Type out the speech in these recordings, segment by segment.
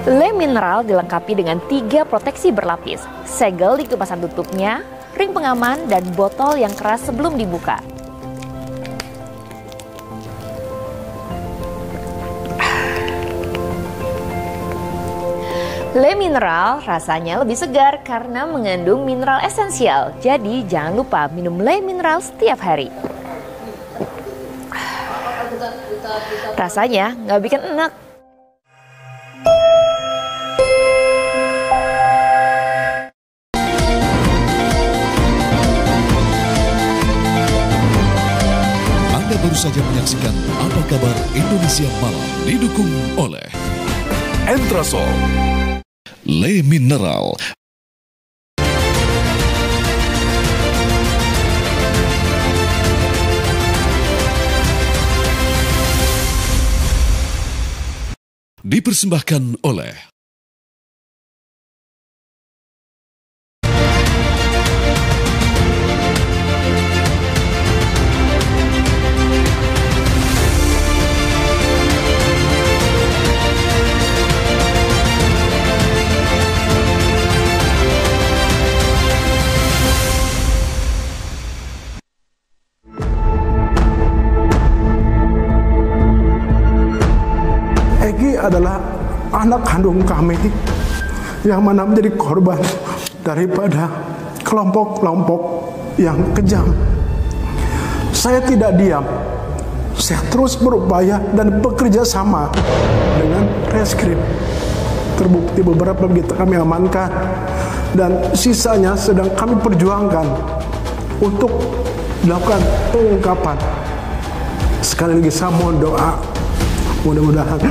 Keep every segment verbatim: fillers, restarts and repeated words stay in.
Le mineral dilengkapi dengan tiga proteksi berlapis, segel di kemasan tutupnya, ring pengaman, dan botol yang keras sebelum dibuka. Le mineral rasanya lebih segar karena mengandung mineral esensial. Jadi jangan lupa minum Le mineral setiap hari. Rasanya nggak bikin enak. Anda baru saja menyaksikan Apa Kabar Indonesia Malam, didukung oleh Entrasol, Le Mineral. Dipersembahkan oleh Egi adalah anak kandung kami yang mana menjadi korban daripada kelompok-kelompok yang kejam. Saya tidak diam, saya terus berupaya dan bekerja sama dengan reskrim. Terbukti beberapa begitu kami amankan dan sisanya sedang kami perjuangkan untuk dilakukan pengungkapan. Sekali lagi saya mohon doa, mudah-mudahan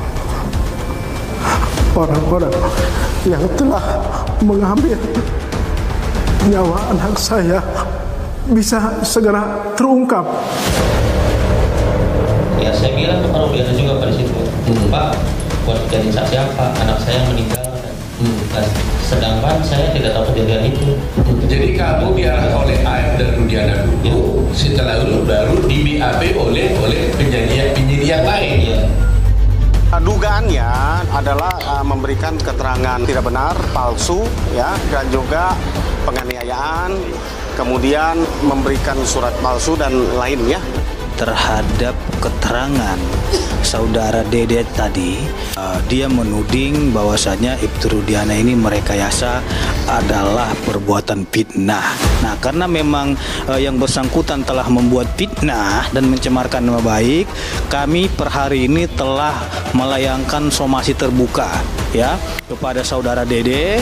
orang-orang yang telah mengambil nyawa anak saya bisa segera terungkap. Ya saya bilang ke Pak Rudiana juga pada situ, hmm. Pak, buat jadi saksi apa? Anak saya meninggal. Hmm. Nah, sedangkan saya tidak tahu kejadian itu. Hmm. Jadi kamu diarah oleh A F dan Rudiana dulu, ya. Setelah itu baru di B A P oleh oleh penyidik penyidik yang lain. Ya. Dugaannya adalah uh, memberikan keterangan tidak benar, palsu, ya, dan juga penganiayaan, kemudian memberikan surat palsu dan lainnya. Terhadap keterangan saudara Dede tadi, uh, dia menuding bahwasanya Ibtu Rudiana ini merekayasa adalah perbuatan fitnah. Nah, karena memang uh, yang bersangkutan telah membuat fitnah dan mencemarkan nama baik, kami per hari ini telah melayangkan somasi terbuka ya kepada saudara Dede.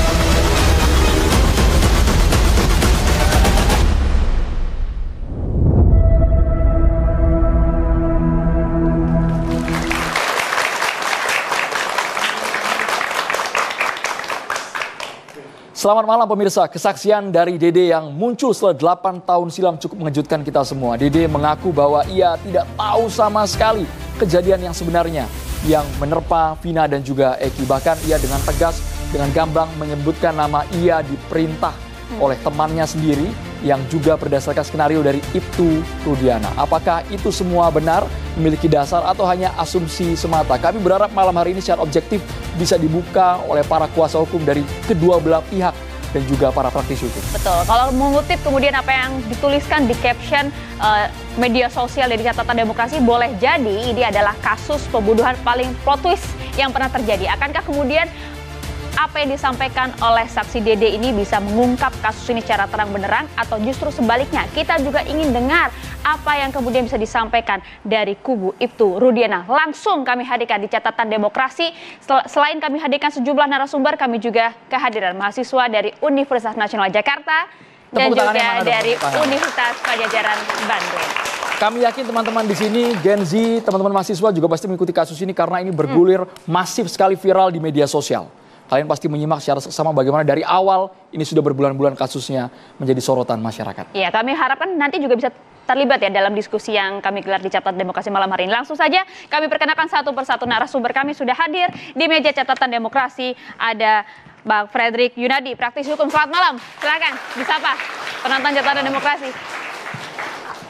Selamat malam pemirsa, kesaksian dari Dede yang muncul setelah delapan tahun silam cukup mengejutkan kita semua. Dede mengaku bahwa ia tidak tahu sama sekali kejadian yang sebenarnya yang menerpa Vina dan juga Eki. Bahkan ia dengan tegas, dengan gamblang menyebutkan nama ia diperintah oleh temannya sendiri yang juga berdasarkan skenario dari Ibtu Rudiana. Apakah itu semua benar, memiliki dasar atau hanya asumsi semata? Kami berharap malam hari ini secara objektif bisa dibuka oleh para kuasa hukum dari kedua belah pihak dan juga para praktisi hukum. Betul, kalau mengutip kemudian apa yang dituliskan di caption uh, media sosial dari Catatan Demokrasi, boleh jadi ini adalah kasus pembunuhan paling plot twist yang pernah terjadi. Akankah kemudian apa yang disampaikan oleh saksi Dede ini bisa mengungkap kasus ini secara terang benderang, atau justru sebaliknya? Kita juga ingin dengar apa yang kemudian bisa disampaikan dari kubu Ibtu Rudiana. Langsung kami hadirkan di Catatan Demokrasi. Selain kami hadirkan sejumlah narasumber, kami juga kehadiran mahasiswa dari Universitas Nasional Jakarta dan juga dari Universitas Padjadjaran Bandung. Kami yakin teman-teman di sini, Gen Z, teman-teman mahasiswa juga pasti mengikuti kasus ini karena ini bergulir hmm. masif sekali viral di media sosial. Kalian pasti menyimak secara seksama bagaimana dari awal ini sudah berbulan-bulan kasusnya menjadi sorotan masyarakat. Iya, kami harapkan nanti juga bisa terlibat ya dalam diskusi yang kami gelar di Catatan Demokrasi malam hari ini. Langsung saja kami perkenalkan satu persatu narasumber kami sudah hadir di meja Catatan Demokrasi. Ada Bang Fredrik Yunadi, praktisi hukum. Selamat malam, silakan disapa penonton Catatan Demokrasi.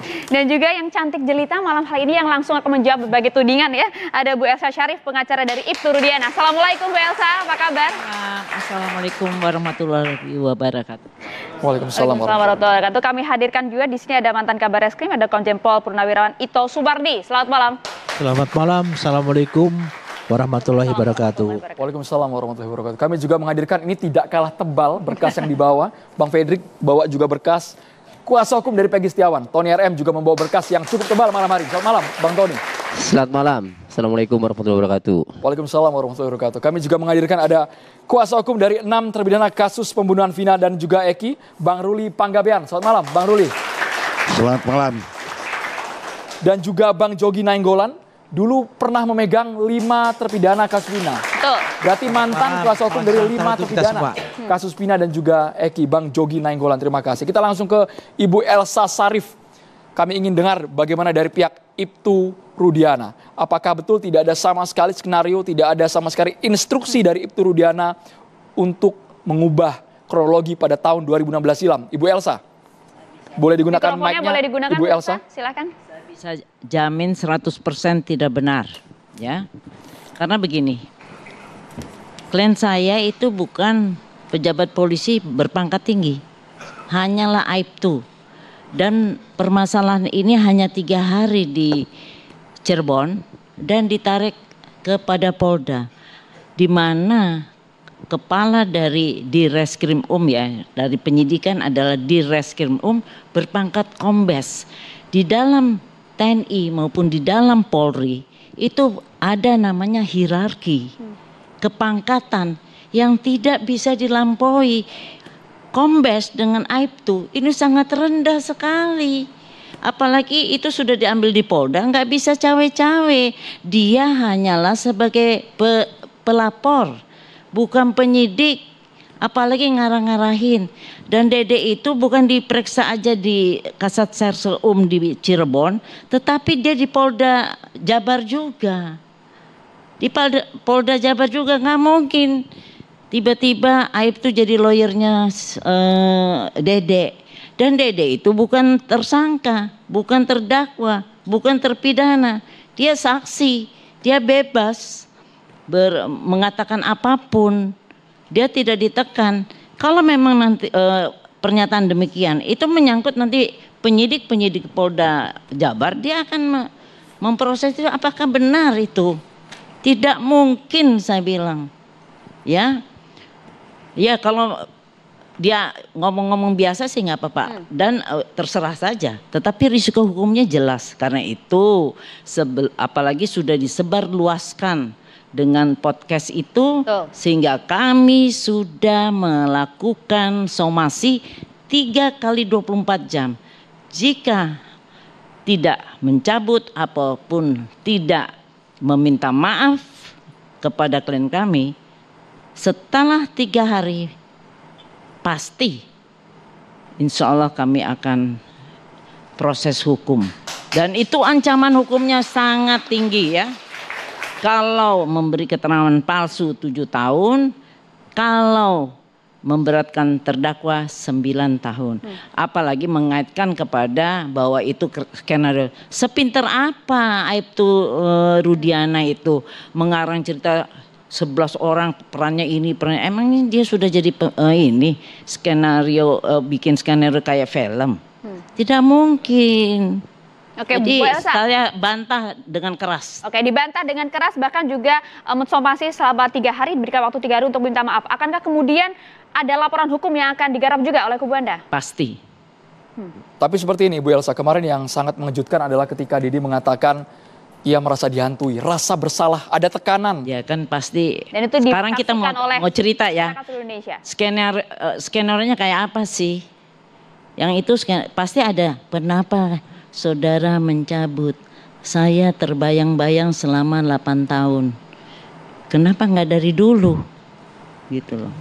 Dan juga yang cantik jelita malam hari ini yang langsung akan menjawab berbagai tudingan ya. Ada Bu Elsa Syarif, pengacara dari Ibtu Rudiana. Assalamualaikum Bu Elsa, apa kabar? Assalamualaikum warahmatullahi wabarakatuh. Waalaikumsalam warahmatullahi wabarakatuh. Kami hadirkan juga di sini ada mantan Kabar Reskrim, ada Komjen Pol Purnawirawan Ito Subardi. Selamat malam. Selamat malam. Assalamualaikum warahmatullahi wabarakatuh. Waalaikumsalam warahmatullahi wabarakatuh. Kami juga menghadirkan, ini tidak kalah tebal berkas yang dibawa. Bang Fedrik bawa juga berkas. Kuasa hukum dari Peggy Setiawan, Tony R M juga membawa berkas yang cukup tebal malam hari. Selamat malam, Bang Tony. Selamat malam. Assalamualaikum warahmatullahi wabarakatuh. Waalaikumsalam warahmatullahi wabarakatuh. Kami juga menghadirkan ada kuasa hukum dari enam terpidana kasus pembunuhan Vina dan juga Eki, Bang Ruli Panggabean. Selamat malam, Bang Ruli. Selamat malam. Dan juga Bang Jogi Nainggolan, dulu pernah memegang lima terpidana kasus Vina. Betul. Berarti mantan kuasa hukum dari lima terpidana kasus Vina dan juga Eki, Bang Jogi Nainggolan. Terima kasih. Kita langsung ke Ibu Elsa Syarif. Kami ingin dengar bagaimana dari pihak Ibtu Rudiana. Apakah betul tidak ada sama sekali skenario, tidak ada sama sekali instruksi dari Ibtu Rudiana untuk mengubah kronologi pada tahun dua ribu enam belas silam? Ibu Elsa, boleh digunakan mic-nya, boleh digunakan, Ibu Elsa. Silakan. Saya bisa jamin seratus persen tidak benar, ya. Karena begini, klien saya itu bukan pejabat polisi berpangkat tinggi, hanyalah Aibtu. Dan permasalahan ini hanya tiga hari di Cirebon dan ditarik kepada Polda, di mana kepala dari Direskrim Um ya, dari penyidikan adalah Direskrim Um berpangkat kombes. Di dalam T N I maupun di dalam Polri itu ada namanya hierarki, kepangkatan yang tidak bisa dilampaui. Kombes dengan Aibtu ini sangat rendah sekali. Apalagi itu sudah diambil di Polda, nggak bisa cawe-cawe. Dia hanyalah sebagai pe pelapor, bukan penyidik. Apalagi ngarah-ngarahin. Dan Dede itu bukan diperiksa aja di Kasat Sersel Um di Cirebon, tetapi dia di Polda Jabar juga. Di Polda, Polda Jabar juga, nggak mungkin tiba-tiba Aibtu jadi lawyernya uh, Dede. Dan Dede itu bukan tersangka, bukan terdakwa, bukan terpidana. Dia saksi, dia bebas ber, mengatakan apapun. Dia tidak ditekan. Kalau memang nanti uh, pernyataan demikian, itu menyangkut nanti penyidik-penyidik Polda Jabar, dia akan memproses itu apakah benar itu. Tidak mungkin saya bilang. Ya. Ya kalau dia ngomong-ngomong biasa sih nggak apa-apa hmm. dan uh, terserah saja. Tetapi risiko hukumnya jelas. Karena itu sebel, apalagi sudah disebarluaskan dengan podcast itu, Tuh. sehingga kami sudah melakukan somasi tiga kali dua puluh empat jam. Jika tidak mencabut apapun, tidak meminta maaf kepada klien kami, setelah tiga hari pasti insya Allah kami akan proses hukum. Dan itu ancaman hukumnya sangat tinggi ya. Kalau memberi keterangan palsu tujuh tahun, kalau memberatkan terdakwa sembilan tahun. Hmm. Apalagi mengaitkan kepada bahwa itu skenario. Sepinter apa Aibtu uh, Rudiana itu mengarang cerita sebelas orang perannya ini, perannya emangnya dia sudah jadi uh, ini skenario uh, bikin skenario kayak film. Hmm. Tidak mungkin. Oke, Jadi Bu Elsa, saya bantah dengan keras. Oke, dibantah dengan keras, bahkan juga uh, mensomasi selama tiga hari, diberikan waktu tiga hari untuk minta maaf. Akankah kemudian ada laporan hukum yang akan digarap juga oleh kubu Anda? Pasti. Hmm. Tapi seperti ini Bu Elsa, kemarin yang sangat mengejutkan adalah ketika Didi mengatakan ia merasa dihantui, rasa bersalah, ada tekanan. Ya kan pasti. Dan itu sekarang kita mau, mau cerita ya. Skenario uh, skenario-nya kayak apa sih? Yang itu pasti ada. Kenapa saudara mencabut? Saya terbayang-bayang selama delapan tahun. Kenapa nggak dari dulu? Gitu loh.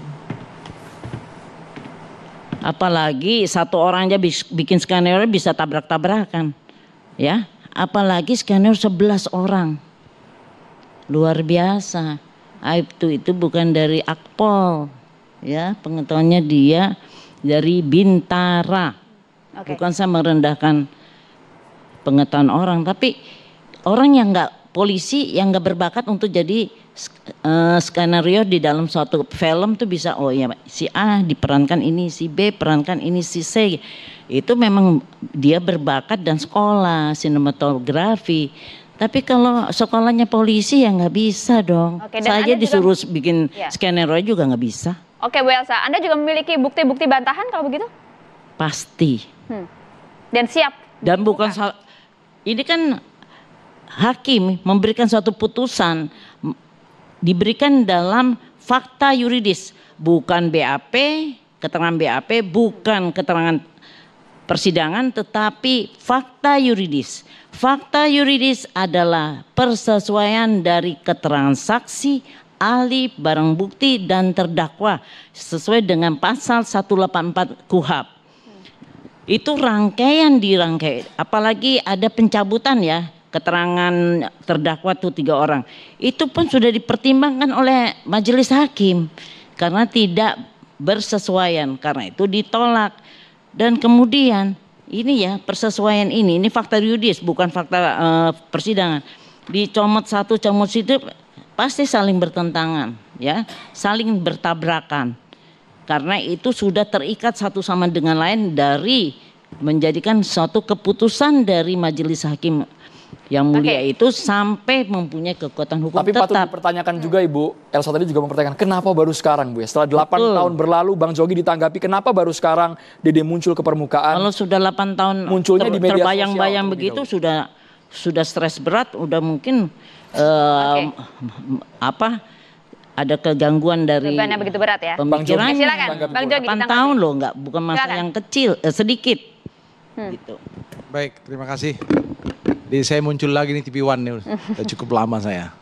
Apalagi satu orang aja bikin skenario bisa tabrak-tabrakan. Ya. Apalagi skenario sebelas orang. Luar biasa. Aibtu itu bukan dari Akpol. Ya, pengetahuannya dia dari Bintara. Okay. Bukan saya merendahkan pengetahuan orang, tapi orang yang nggak polisi yang nggak berbakat untuk jadi uh, skenario di dalam suatu film tuh bisa, oh ya si A diperankan ini, si B perankan ini, si C. Itu memang dia berbakat dan sekolah sinematografi. Tapi kalau sekolahnya polisi ya nggak bisa dong. Oke, dan saya Anda disuruh juga, bikin ya. skenario juga nggak bisa. Oke Bu Elsa, Anda juga memiliki bukti-bukti bantahan kalau begitu? Pasti. Hmm. Dan siap. Dan bukan salah. Ini kan hakim memberikan suatu putusan diberikan dalam fakta yuridis, bukan B A P, keterangan B A P, bukan keterangan persidangan, tetapi fakta yuridis. Fakta yuridis adalah persesuaian dari keterangan saksi, ahli, barang bukti, dan terdakwa sesuai dengan pasal seratus delapan puluh empat KUHAP. Itu rangkaian dirangkai, apalagi ada pencabutan ya, keterangan terdakwa tuh tiga orang. Itu pun sudah dipertimbangkan oleh majelis hakim karena tidak bersesuaian, karena itu ditolak. Dan kemudian ini ya persesuaian ini, ini fakta yuridis bukan fakta uh, persidangan. Dicomot satu, comot situ pasti saling bertentangan ya, saling bertabrakan. Karena itu sudah terikat satu sama dengan lain dari menjadikan suatu keputusan dari majelis hakim yang mulia okay. itu sampai mempunyai kekuatan hukum. Tapi tetap. patut dipertanyakan juga Ibu, Elsa tadi juga mempertanyakan kenapa baru sekarang Bu ya? Setelah delapan tahun berlalu, Bang Jogi ditanggapi kenapa baru sekarang Dede muncul ke permukaan? Kalau sudah delapan tahun munculnya ter, di media terbayang-bayang begitu gitu. sudah sudah stres berat, udah mungkin uh, okay. apa ada kegangguan dari bebannya begitu berat ya. Pemikirannya. Silakan, Bang Jogi. delapan tahun loh, nggak bukan masa silakan. Yang kecil, eh, sedikit. Hmm. Gitu. Baik, terima kasih. Di saya muncul lagi nih T V One nih, udah cukup lama saya.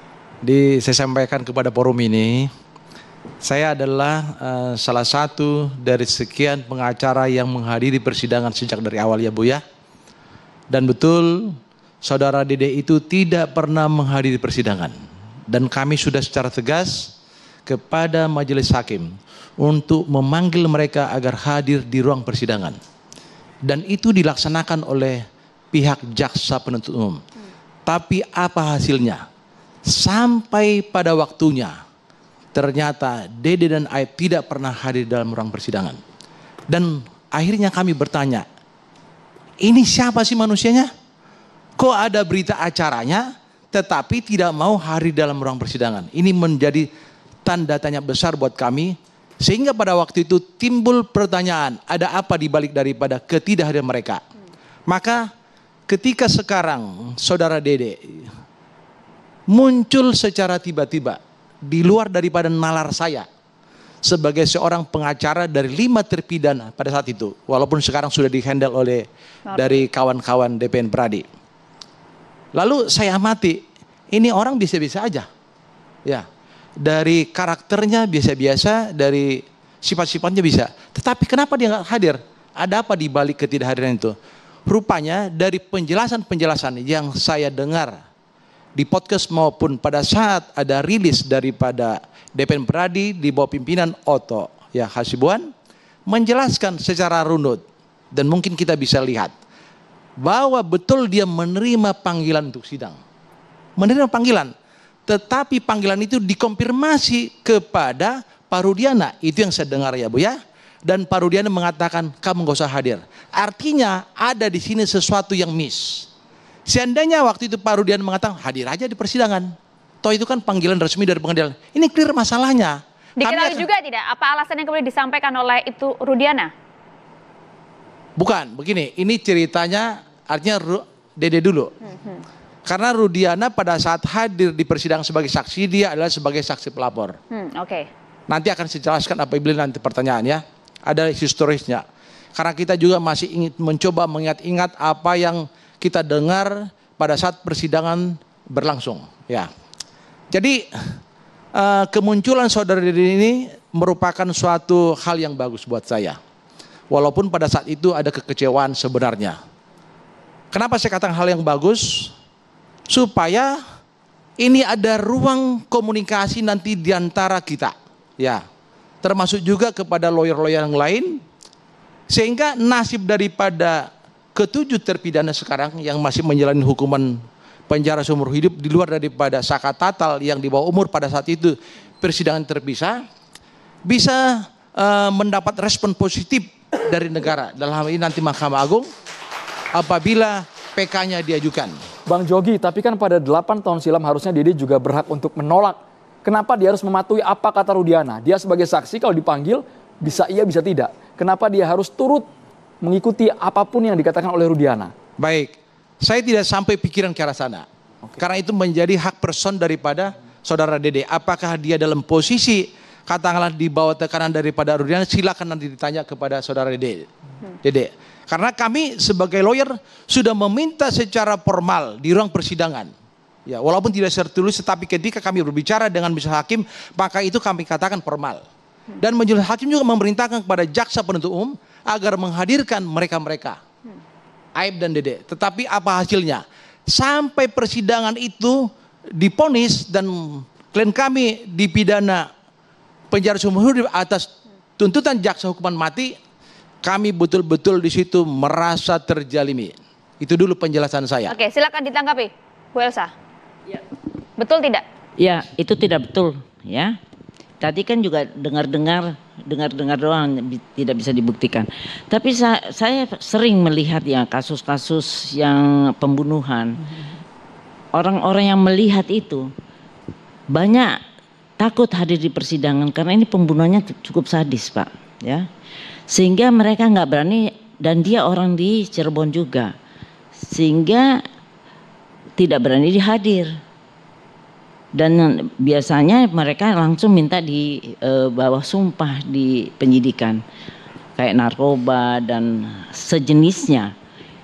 Di saya sampaikan kepada forum ini, saya adalah uh, salah satu dari sekian pengacara yang menghadiri persidangan sejak dari awal ya Bu ya. Dan betul, saudara Dede itu tidak pernah menghadiri persidangan. Dan kami sudah secara tegas kepada majelis hakim untuk memanggil mereka agar hadir di ruang persidangan. Dan itu dilaksanakan oleh pihak jaksa penuntut umum. Hmm. Tapi apa hasilnya? Sampai pada waktunya, ternyata Dede dan Aib tidak pernah hadir dalam ruang persidangan. Dan akhirnya kami bertanya, ini siapa sih manusianya? Kok ada berita acaranya, tetapi tidak mau hadir dalam ruang persidangan? Ini menjadi tanda tanya besar buat kami. Sehingga pada waktu itu timbul pertanyaan, ada apa dibalik daripada ketidakhadiran mereka? Maka ketika sekarang saudara Dede muncul secara tiba-tiba di luar daripada nalar saya sebagai seorang pengacara dari lima terpidana pada saat itu, walaupun sekarang sudah dihandle oleh dari kawan-kawan D P N Pradi. Lalu saya amati, ini orang biasa-biasa aja, ya dari karakternya biasa-biasa, dari sifat-sifatnya bisa. Tetapi kenapa dia nggak hadir? Ada apa di balik ketidakhadiran itu? Rupanya dari penjelasan-penjelasan yang saya dengar di podcast maupun pada saat ada rilis daripada D P N Pradi di bawah pimpinan Oto ya Hasibuan menjelaskan secara runut dan mungkin kita bisa lihat bahwa betul dia menerima panggilan untuk sidang. Menerima panggilan, tetapi panggilan itu dikonfirmasi kepada Pak Rudiana. Itu yang saya dengar ya Bu ya. Dan Pak Rudiana mengatakan kamu gak usah hadir. Artinya ada di sini sesuatu yang miss. Seandainya waktu itu Pak Rudiana mengatakan hadir aja di persidangan. Toh itu kan panggilan resmi dari pengadilan. Ini clear masalahnya. Diketahui akan... juga tidak apa alasan yang kemudian disampaikan oleh itu Rudiana? Bukan, begini. Ini ceritanya artinya Dede dulu. Hmm. Karena Rudiana pada saat hadir di persidangan sebagai saksi, dia adalah sebagai saksi pelapor. Hmm, Oke. Okay. Nanti akan saya jelaskan apabila nanti pertanyaan ya. Ada historisnya. Karena kita juga masih ingin mencoba mengingat-ingat apa yang kita dengar pada saat persidangan berlangsung. Ya. Jadi uh, kemunculan saudara Dede ini merupakan suatu hal yang bagus buat saya. Walaupun pada saat itu ada kekecewaan sebenarnya. Kenapa saya katakan hal yang bagus? Supaya ini ada ruang komunikasi nanti di antara kita. Ya. Termasuk juga kepada lawyer-lawyer yang lain, sehingga nasib daripada ketujuh terpidana sekarang yang masih menjalani hukuman penjara seumur hidup di luar daripada Saka Tatal yang di bawah umur pada saat itu persidangan terpisah, bisa uh, mendapat respon positif dari negara. Dalam hal ini nanti Mahkamah Agung apabila P K-nya diajukan. Bang Jogi, tapi kan pada delapan tahun silam harusnya Dede juga berhak untuk menolak. Kenapa dia harus mematuhi apa kata Rudiana? Dia sebagai saksi kalau dipanggil bisa iya bisa tidak. Kenapa dia harus turut mengikuti apapun yang dikatakan oleh Rudiana? Baik, saya tidak sampai pikiran ke arah sana. Oke. Karena itu menjadi hak person daripada saudara Dede. Apakah dia dalam posisi katakanlah di bawah tekanan daripada Rudiana, silakan nanti ditanya kepada saudara Dede. Hmm. Dede. Karena kami sebagai lawyer sudah meminta secara formal di ruang persidangan. Ya, walaupun tidak tertulis, tetapi ketika kami berbicara dengan majelis hakim, maka itu kami katakan formal. Dan majelis hakim juga memerintahkan kepada jaksa penuntut umum agar menghadirkan mereka-mereka, Aib dan Dede. Tetapi apa hasilnya? Sampai persidangan itu diponis dan klien kami dipidana penjara seumur hidup atas tuntutan jaksa hukuman mati, kami betul-betul di situ merasa terjalimi. Itu dulu penjelasan saya. Oke, silakan ditanggapi, Bu Elsa. Ya. Betul tidak? Ya, itu tidak betul, ya. Tadi kan juga dengar-dengar, dengar-dengar doang tidak bisa dibuktikan. Tapi saya, saya sering melihat ya kasus-kasus yang pembunuhan. Orang-orang yang melihat itu banyak takut hadir di persidangan karena ini pembunuhannya cukup sadis, Pak, ya. Sehingga mereka nggak berani, dan dia orang di Cirebon juga, sehingga tidak berani dihadir. Dan biasanya mereka langsung minta di e, bawah sumpah di penyidikan, kayak narkoba dan sejenisnya.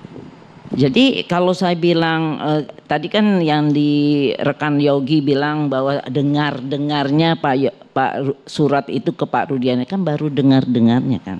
Jadi kalau saya bilang e, tadi kan yang di rekan Yogi bilang bahwa dengar-dengarnya Pak Pak surat itu ke Pak Rudiana, kan baru dengar-dengarnya kan.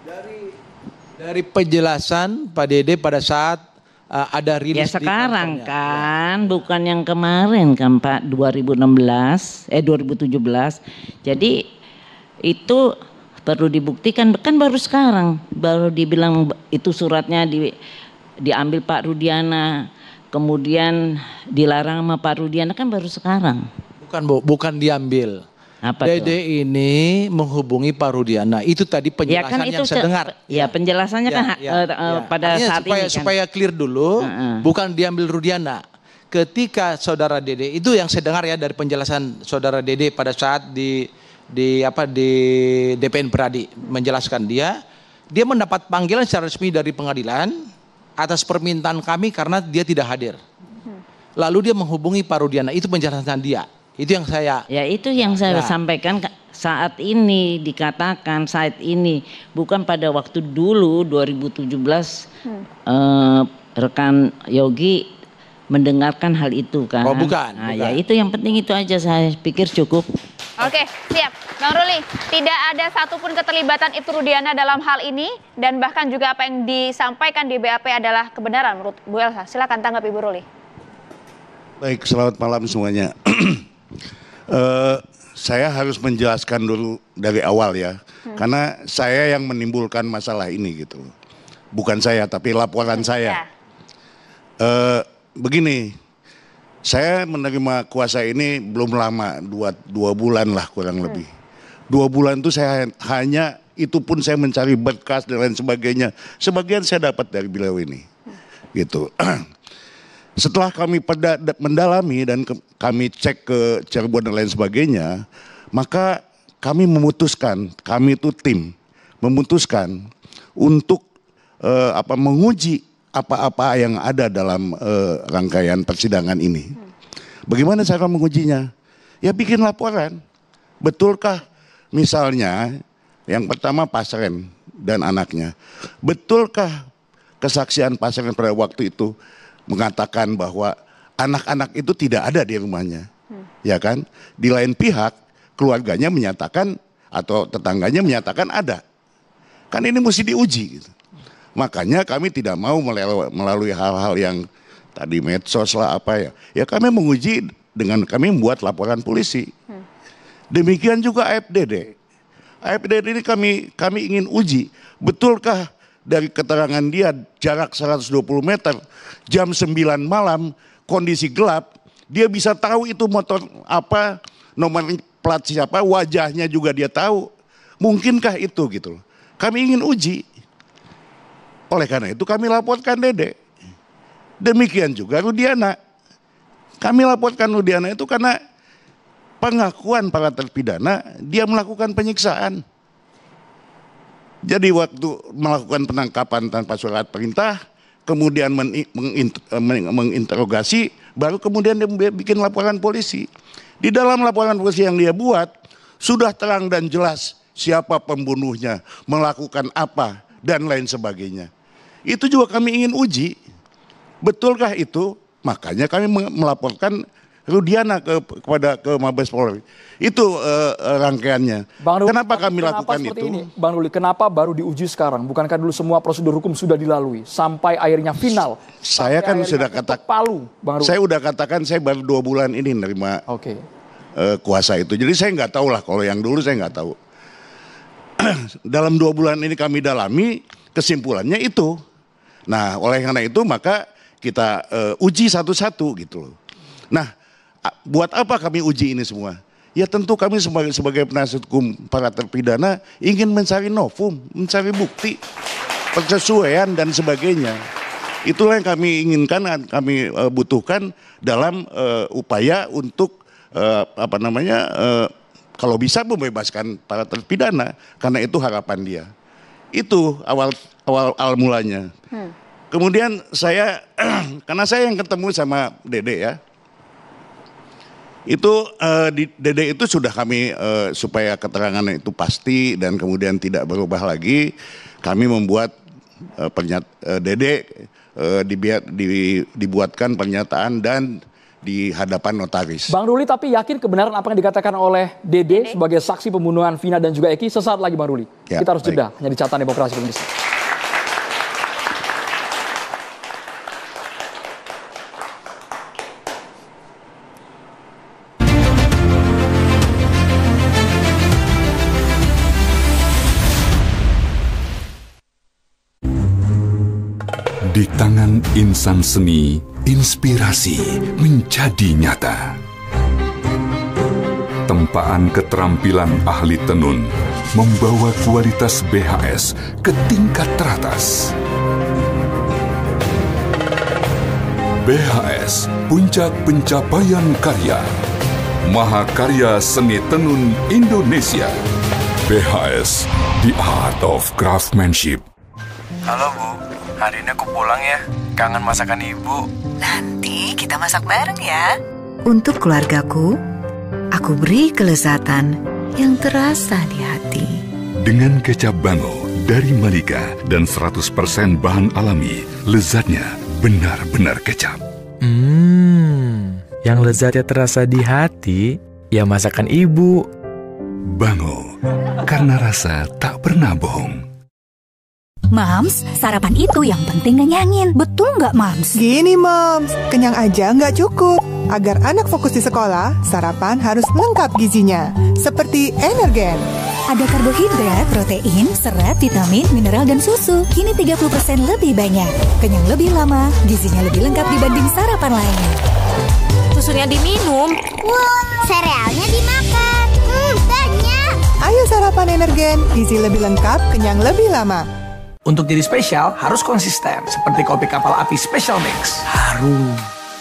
Dari penjelasan Pak Dede pada saat uh, ada rilis. Ya sekarang kan, ya. Bukan yang kemarin kan Pak, dua ribu enam belas, eh dua ribu tujuh belas. Jadi itu perlu dibuktikan, kan baru sekarang, baru dibilang itu suratnya di, diambil Pak Rudiana, kemudian dilarang sama Pak Rudiana, kan baru sekarang. Bukan Bu, bukan diambil. Apa Dede tuh? ini menghubungi Pak Rudiana, itu tadi penjelasan ya, kan yang saya dengar. Ya penjelasannya ya, kan ya, uh, ya. pada Artinya saat supaya, ini kan. Supaya clear dulu, uh-uh. bukan diambil Rudiana. Ketika saudara Dede, itu yang saya dengar ya dari penjelasan saudara Dede pada saat di di apa di D P N Pradi menjelaskan dia, dia mendapat panggilan secara resmi dari pengadilan atas permintaan kami karena dia tidak hadir. Lalu dia menghubungi Pak Rudiana, itu penjelasan dia. Itu yang saya. Ya itu yang saya ya. sampaikan saat ini, dikatakan saat ini, bukan pada waktu dulu dua ribu tujuh belas hmm. eh, rekan Yogi mendengarkan hal itu kan. Oh bukan. Nah, bukan. Ya itu yang penting itu aja, saya pikir cukup. Oke, siap. Bang Ruli, tidak ada satupun keterlibatan Ibtu Rudiana dalam hal ini, dan bahkan juga apa yang disampaikan di B A P adalah kebenaran menurut Bu Elsa. Silakan tanggapi Ibu Ruli. Baik, selamat malam semuanya. uh, saya harus menjelaskan dulu dari awal ya, hmm. karena saya yang menimbulkan masalah ini gitu, bukan saya tapi laporan saya. Ya. Uh, begini, saya menerima kuasa ini belum lama, dua, dua bulan lah kurang hmm. lebih. Dua bulan itu saya hanya, itu pun saya mencari berkas dan lain sebagainya. Sebagian saya dapat dari beliau ini, hmm. gitu. Setelah kami pada mendalami dan ke, kami cek ke Cirebon dan lain sebagainya, maka kami memutuskan, kami itu tim memutuskan untuk uh, apa menguji apa-apa yang ada dalam uh, rangkaian persidangan ini. Bagaimana cara mengujinya? Ya bikin laporan. Betulkah misalnya yang pertama Pasren dan anaknya, betulkah kesaksian Pasren pada waktu itu mengatakan bahwa anak-anak itu tidak ada di rumahnya, hmm. ya kan? Di lain pihak keluarganya menyatakan atau tetangganya menyatakan ada. Kan ini mesti diuji. Gitu. Makanya kami tidak mau melalui hal-hal yang tadi medsos lah apa ya. Ya kami menguji dengan kami membuat laporan polisi. Hmm. Demikian juga A F D D. A F D D ini kami kami ingin uji, betulkah dari keterangan dia jarak seratus dua puluh meter, jam sembilan malam, kondisi gelap, dia bisa tahu itu motor apa, nomor plat siapa, wajahnya juga dia tahu. Mungkinkah itu gitu loh. Kami ingin uji. Oleh karena itu kami laporkan Dede. Demikian juga Rudiana. Kami laporkan Rudiana itu karena pengakuan para terpidana dia melakukan penyiksaan. Jadi waktu melakukan penangkapan tanpa surat perintah, kemudian menginterogasi, baru kemudian dia bikin laporan polisi. Di dalam laporan polisi yang dia buat, sudah terang dan jelas siapa pembunuhnya, melakukan apa, dan lain sebagainya. Itu juga kami ingin uji. Betulkah itu? Makanya kami melaporkan Rudiana ke, kepada ke Mabes Polri. Itu uh, rangkaiannya. Bang Ruli, kenapa kami kenapa lakukan itu? Ini, Bang Ruli, kenapa baru diuji sekarang? Bukankah dulu semua prosedur hukum sudah dilalui sampai akhirnya final? Saya kan sudah katakan Palu, Bang Ruli. Saya udah katakan saya baru dua bulan ini nerima okay. uh, kuasa itu. Jadi saya nggak tahu lah, kalau yang dulu saya nggak tahu. Dalam dua bulan ini kami dalami, kesimpulannya itu. Nah, oleh karena itu maka kita uh, uji satu-satu gitu loh. Nah, buat apa kami uji ini semua? Ya tentu kami sebagai, sebagai penasihat hukum para terpidana ingin mencari novum, mencari bukti, persesuaian dan sebagainya. Itulah yang kami inginkan, kami uh, butuhkan dalam uh, upaya untuk uh, apa namanya, uh, kalau bisa membebaskan para terpidana, karena itu harapan dia. Itu awal awal awal mulanya. Hmm. Kemudian saya, karena saya yang ketemu sama Dede ya. Itu uh, di Dede itu sudah kami uh, supaya keterangan itu pasti dan kemudian tidak berubah lagi, kami membuat uh, pernyat uh, Dede uh, dibiat, di, dibuatkan pernyataan dan di hadapan notaris. Bang Ruli, tapi yakin kebenaran apa yang dikatakan oleh Dede, Dede sebagai saksi pembunuhan Vina dan juga Eki? Sesaat lagi Bang Ruli. Ya, kita harus baik. Jeda hanya di Catatan Demokrasi Indonesia. Di tangan insan seni, inspirasi menjadi nyata. Tempaan keterampilan ahli tenun membawa kualitas B H S ke tingkat teratas. B H S, puncak pencapaian karya. Mahakarya Seni Tenun Indonesia. B H S, the art of craftsmanship. Halo Bu, hari ini aku pulang ya. Kangen masakan Ibu. Nanti kita masak bareng ya. Untuk keluargaku, aku beri kelezatan yang terasa di hati. Dengan kecap Bango dari Malika dan seratus persen bahan alami, lezatnya benar-benar kecap. Hmm, yang lezatnya terasa di hati, ya masakan Ibu. Bango, karena rasa tak pernah bohong. Mams, sarapan itu yang penting kenyangin. Betul nggak, Mams? Gini, Mams. Kenyang aja nggak cukup. Agar anak fokus di sekolah, sarapan harus lengkap gizinya. Seperti Energen. Ada karbohidrat, protein, serat, vitamin, mineral, dan susu. Kini tiga puluh persen lebih banyak. Kenyang lebih lama, gizinya lebih lengkap dibanding sarapan lainnya. Susunya diminum. Wow, serealnya dimakan. Hmm, banyak. Ayo sarapan Energen. Gizi lebih lengkap, kenyang lebih lama. Untuk jadi spesial harus konsisten, seperti kopi kapal api Special Mix. Harum.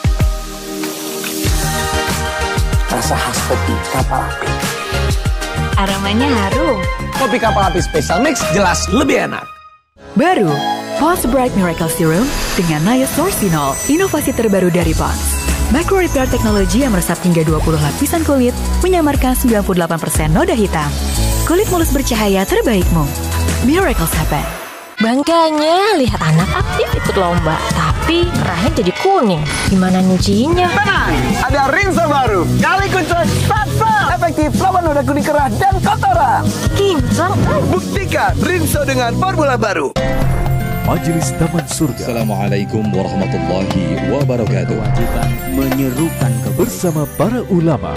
Rasa khas kopi kapal api. Aromanya harum. Kopi kapal api Special Mix jelas lebih enak. Baru, Pond's Bright Miracle Serum dengan niasourcinol, inovasi terbaru dari Pond's. Micro Repair Technology yang meresap hingga dua puluh lapisan kulit, menyamarkan sembilan puluh delapan persen noda hitam. Kulit mulus bercahaya terbaikmu. Miracles happen. Bangkanya lihat anak aktif ikut lomba, tapi kerahnya jadi kuning. Gimana nyucinya? Tenang, ada Rinso baru. Kali khusus Satpam. Efektif lawan noda kuning kerah dan kotoran. Kinclong. Buktikan Rinso dengan formula baru. Majelis Taman Surga. Assalamualaikum warahmatullahi wabarakatuh. Kewajiban menyerukan bersama para ulama.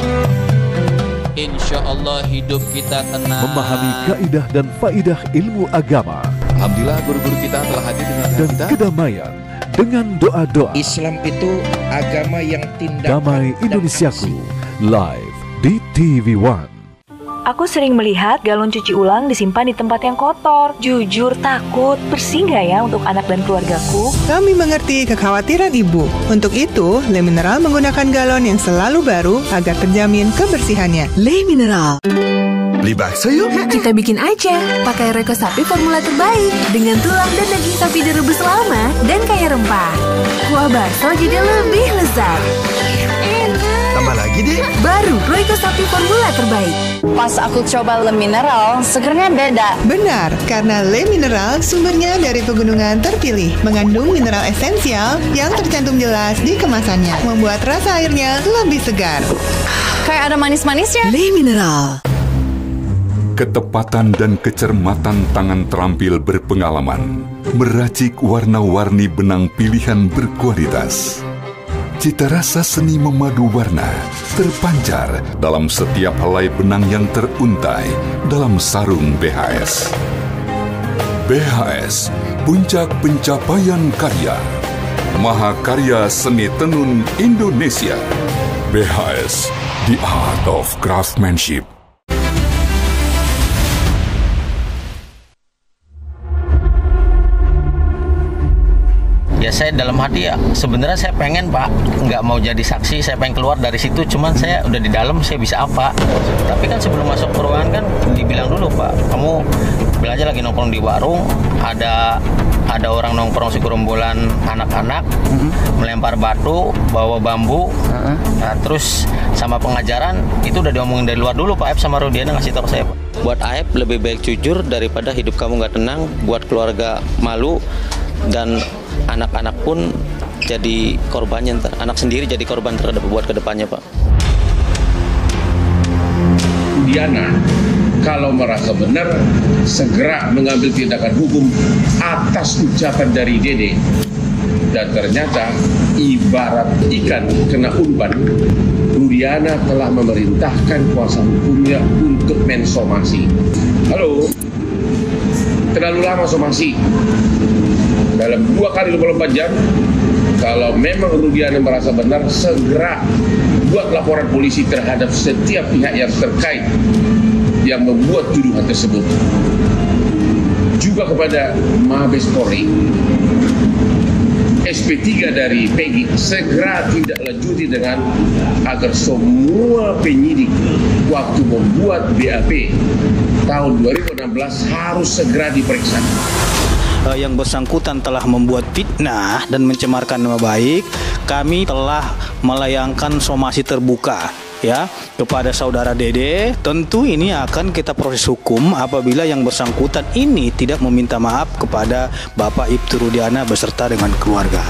Insya Allah hidup kita tenang. Memahami kaidah dan faidah ilmu agama. Alhamdulillah guru-guru kita telah hadir dengan dan kita. Kedamaian dengan doa-doa. Islam itu agama yang tindakan. Damai Indonesiaku live di T V One. Aku sering melihat galon cuci ulang disimpan di tempat yang kotor. Jujur takut, bersih nggak ya untuk anak dan keluargaku? Kami mengerti kekhawatiran ibu. Untuk itu, Le Mineral menggunakan galon yang selalu baru agar terjamin kebersihannya. Le Mineral. Beli bakso yuk. Kita bikin aja. Pakai Reko Sapi formula terbaik dengan tulang dan daging sapi direbus lama dan kaya rempah. Kuah bakso jadi lebih lezat. Tambah lagi deh. Baru Reko Sapi formula terbaik. Pas aku coba Le Mineral, segernya beda. Benar, karena Le Mineral sumbernya dari pegunungan terpilih, mengandung mineral esensial yang tercantum jelas di kemasannya, membuat rasa airnya lebih segar. Kayak ada manis-manisnya. Le Mineral. Ketepatan dan kecermatan tangan terampil berpengalaman meracik warna-warni benang pilihan berkualitas. Cita rasa seni memadu warna terpancar dalam setiap helai benang yang teruntai dalam sarung B H S. B H S, puncak pencapaian karya. Mahakarya Seni Tenun Indonesia. B H S, the art of craftsmanship. Ya saya dalam hati ya sebenarnya saya pengen Pak nggak mau jadi saksi, saya pengen keluar dari situ, cuman saya udah di dalam saya bisa apa. Tapi kan sebelum masuk ke ruangan kan dibilang dulu Pak, kamu belajar lagi nongkrong di warung, ada ada orang nongkrong segerombolan anak-anak, mm-hmm. melempar batu, bawa bambu, uh-huh. nah, terus sama pengajaran itu udah diomongin dari luar dulu Pak Aep sama Rudiana ngasih tahu saya Pak. Buat Aep lebih baik jujur daripada hidup kamu nggak tenang, buat keluarga malu dan anak-anak pun jadi korbannya, anak sendiri jadi korban terhadap buat kedepannya Pak. Diana kalau merasa benar segera mengambil tindakan hukum atas ucapan dari Dede, dan ternyata ibarat ikan kena umpan, Rudiana telah memerintahkan kuasa hukumnya untuk mensomasi. Halo, terlalu lama somasi. Dalam dua kali dua puluh empat jam, kalau memang Rudiana merasa benar, segera buat laporan polisi terhadap setiap pihak yang terkait yang membuat tuduhan tersebut. Juga kepada Mabes Polri, S P tiga dari Peggy segera tindak lanjuti dengan agar semua penyidik waktu membuat B A P tahun dua ribu enam belas harus segera diperiksa. Yang bersangkutan telah membuat fitnah dan mencemarkan nama baik, kami telah melayangkan somasi terbuka ya kepada saudara Dede. Tentu ini akan kita proses hukum apabila yang bersangkutan ini tidak meminta maaf kepada Bapak Ibtu Rudiana beserta dengan keluarga.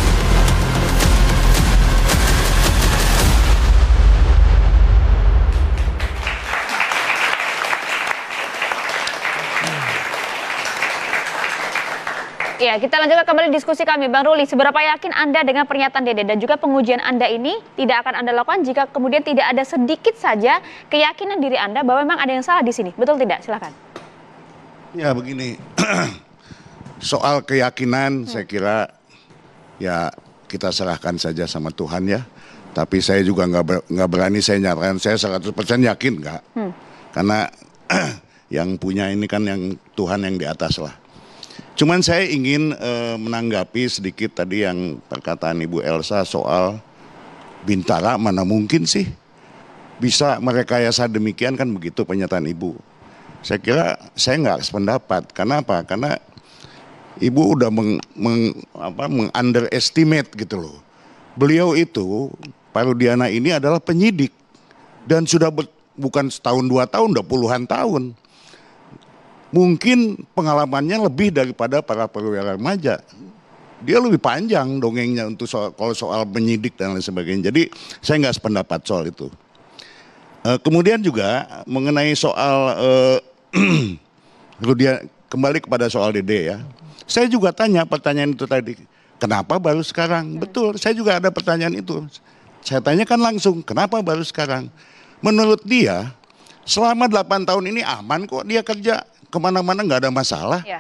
Ya, kita lanjutkan kembali diskusi kami. Bang Ruli, seberapa yakin Anda dengan pernyataan Dede dan juga pengujian Anda ini tidak akan Anda lakukan jika kemudian tidak ada sedikit saja keyakinan diri Anda bahwa memang ada yang salah di sini? Betul tidak? Silakan. Ya, begini. Soal keyakinan hmm. saya kira ya kita serahkan saja sama Tuhan ya. Tapi saya juga nggak ber, nggak berani saya nyatakan saya seratus persen yakin nggak. Hmm. Karena yang punya ini kan yang Tuhan yang di atas lah. Cuman saya ingin e, menanggapi sedikit tadi yang perkataan Ibu Elsa soal Bintara, mana mungkin sih bisa merekayasa demikian, kan begitu pernyataan Ibu. Saya kira saya nggak sependapat. Karena apa? Karena Ibu udah meng, meng, apa, meng-underestimate gitu loh. Beliau itu, Pak Rudiana ini adalah penyidik dan sudah ber, bukan setahun dua tahun, udah puluhan tahun. Mungkin pengalamannya lebih daripada para perwira remaja. Dia lebih panjang dongengnya untuk soal, kalau soal penyidik dan lain sebagainya. Jadi saya nggak sependapat soal itu. E, kemudian juga mengenai soal e, Rudiana, kembali kepada soal Dede ya. Saya juga tanya pertanyaan itu tadi. Kenapa baru sekarang? Betul, saya juga ada pertanyaan itu. Saya tanyakan langsung, kenapa baru sekarang? Menurut dia, selama delapan tahun ini aman kok dia kerja. Kemana-mana nggak ada masalah. Ya.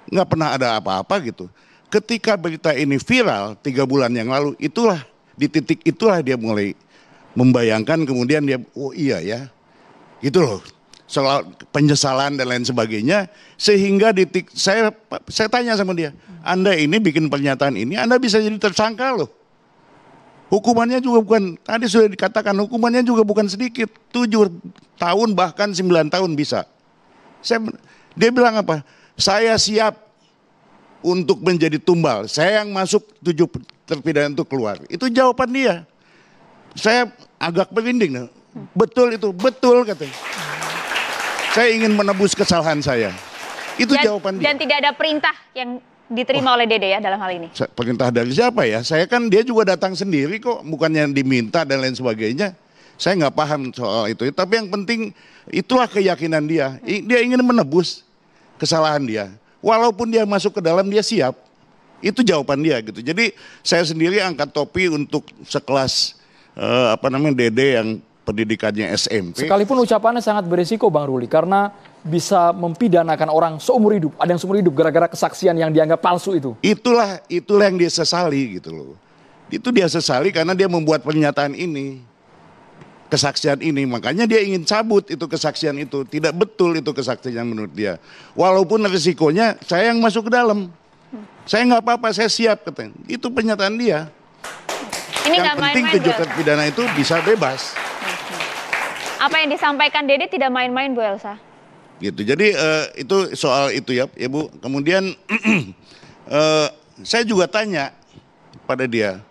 nggak pernah ada apa-apa gitu. Ketika berita ini viral tiga bulan yang lalu, itulah di titik itulah dia mulai membayangkan, kemudian dia, oh iya ya, gitu loh. Soal penyesalan dan lain sebagainya, sehingga di titik, saya saya tanya sama dia, Anda ini bikin pernyataan ini, Anda bisa jadi tersangka loh. Hukumannya juga bukan, tadi sudah dikatakan hukumannya juga bukan sedikit, tujuh tahun bahkan sembilan tahun bisa. Saya, dia bilang apa? Saya siap untuk menjadi tumbal, saya yang masuk tujuh terpidana untuk keluar. Itu jawaban dia. Saya agak merinding, betul itu, betul katanya. Saya ingin menebus kesalahan saya. Itu dan, jawaban dia. Dan tidak ada perintah yang diterima oh. oleh Dede ya dalam hal ini? Perintah dari siapa ya? Saya kan dia juga datang sendiri kok, bukannya diminta dan lain sebagainya. Saya nggak paham soal itu. Tapi yang penting itulah keyakinan dia. Dia ingin menebus kesalahan dia. Walaupun dia masuk ke dalam dia siap. Itu jawaban dia gitu. Jadi saya sendiri angkat topi untuk sekelas uh, apa namanya Dede yang pendidikannya S M P. Sekalipun ucapannya sangat berisiko Bang Ruli karena bisa mempidanakan orang seumur hidup. Ada yang seumur hidup gara-gara kesaksian yang dianggap palsu itu. Itulah itulah yang dia sesali gitu loh. Itu dia sesali karena dia membuat pernyataan ini. Kesaksian ini. Makanya dia ingin cabut itu kesaksian itu. Tidak betul itu kesaksian menurut dia. Walaupun risikonya saya yang masuk ke dalam. Saya nggak apa-apa, saya siap katanya. Itu pernyataan dia. Ini yang penting tujuh terpidana itu bisa bebas. Apa yang disampaikan Dede tidak main-main Bu Elsa? Gitu. Jadi uh, itu soal itu ya, ya Bu. Kemudian uh, saya juga tanya pada dia,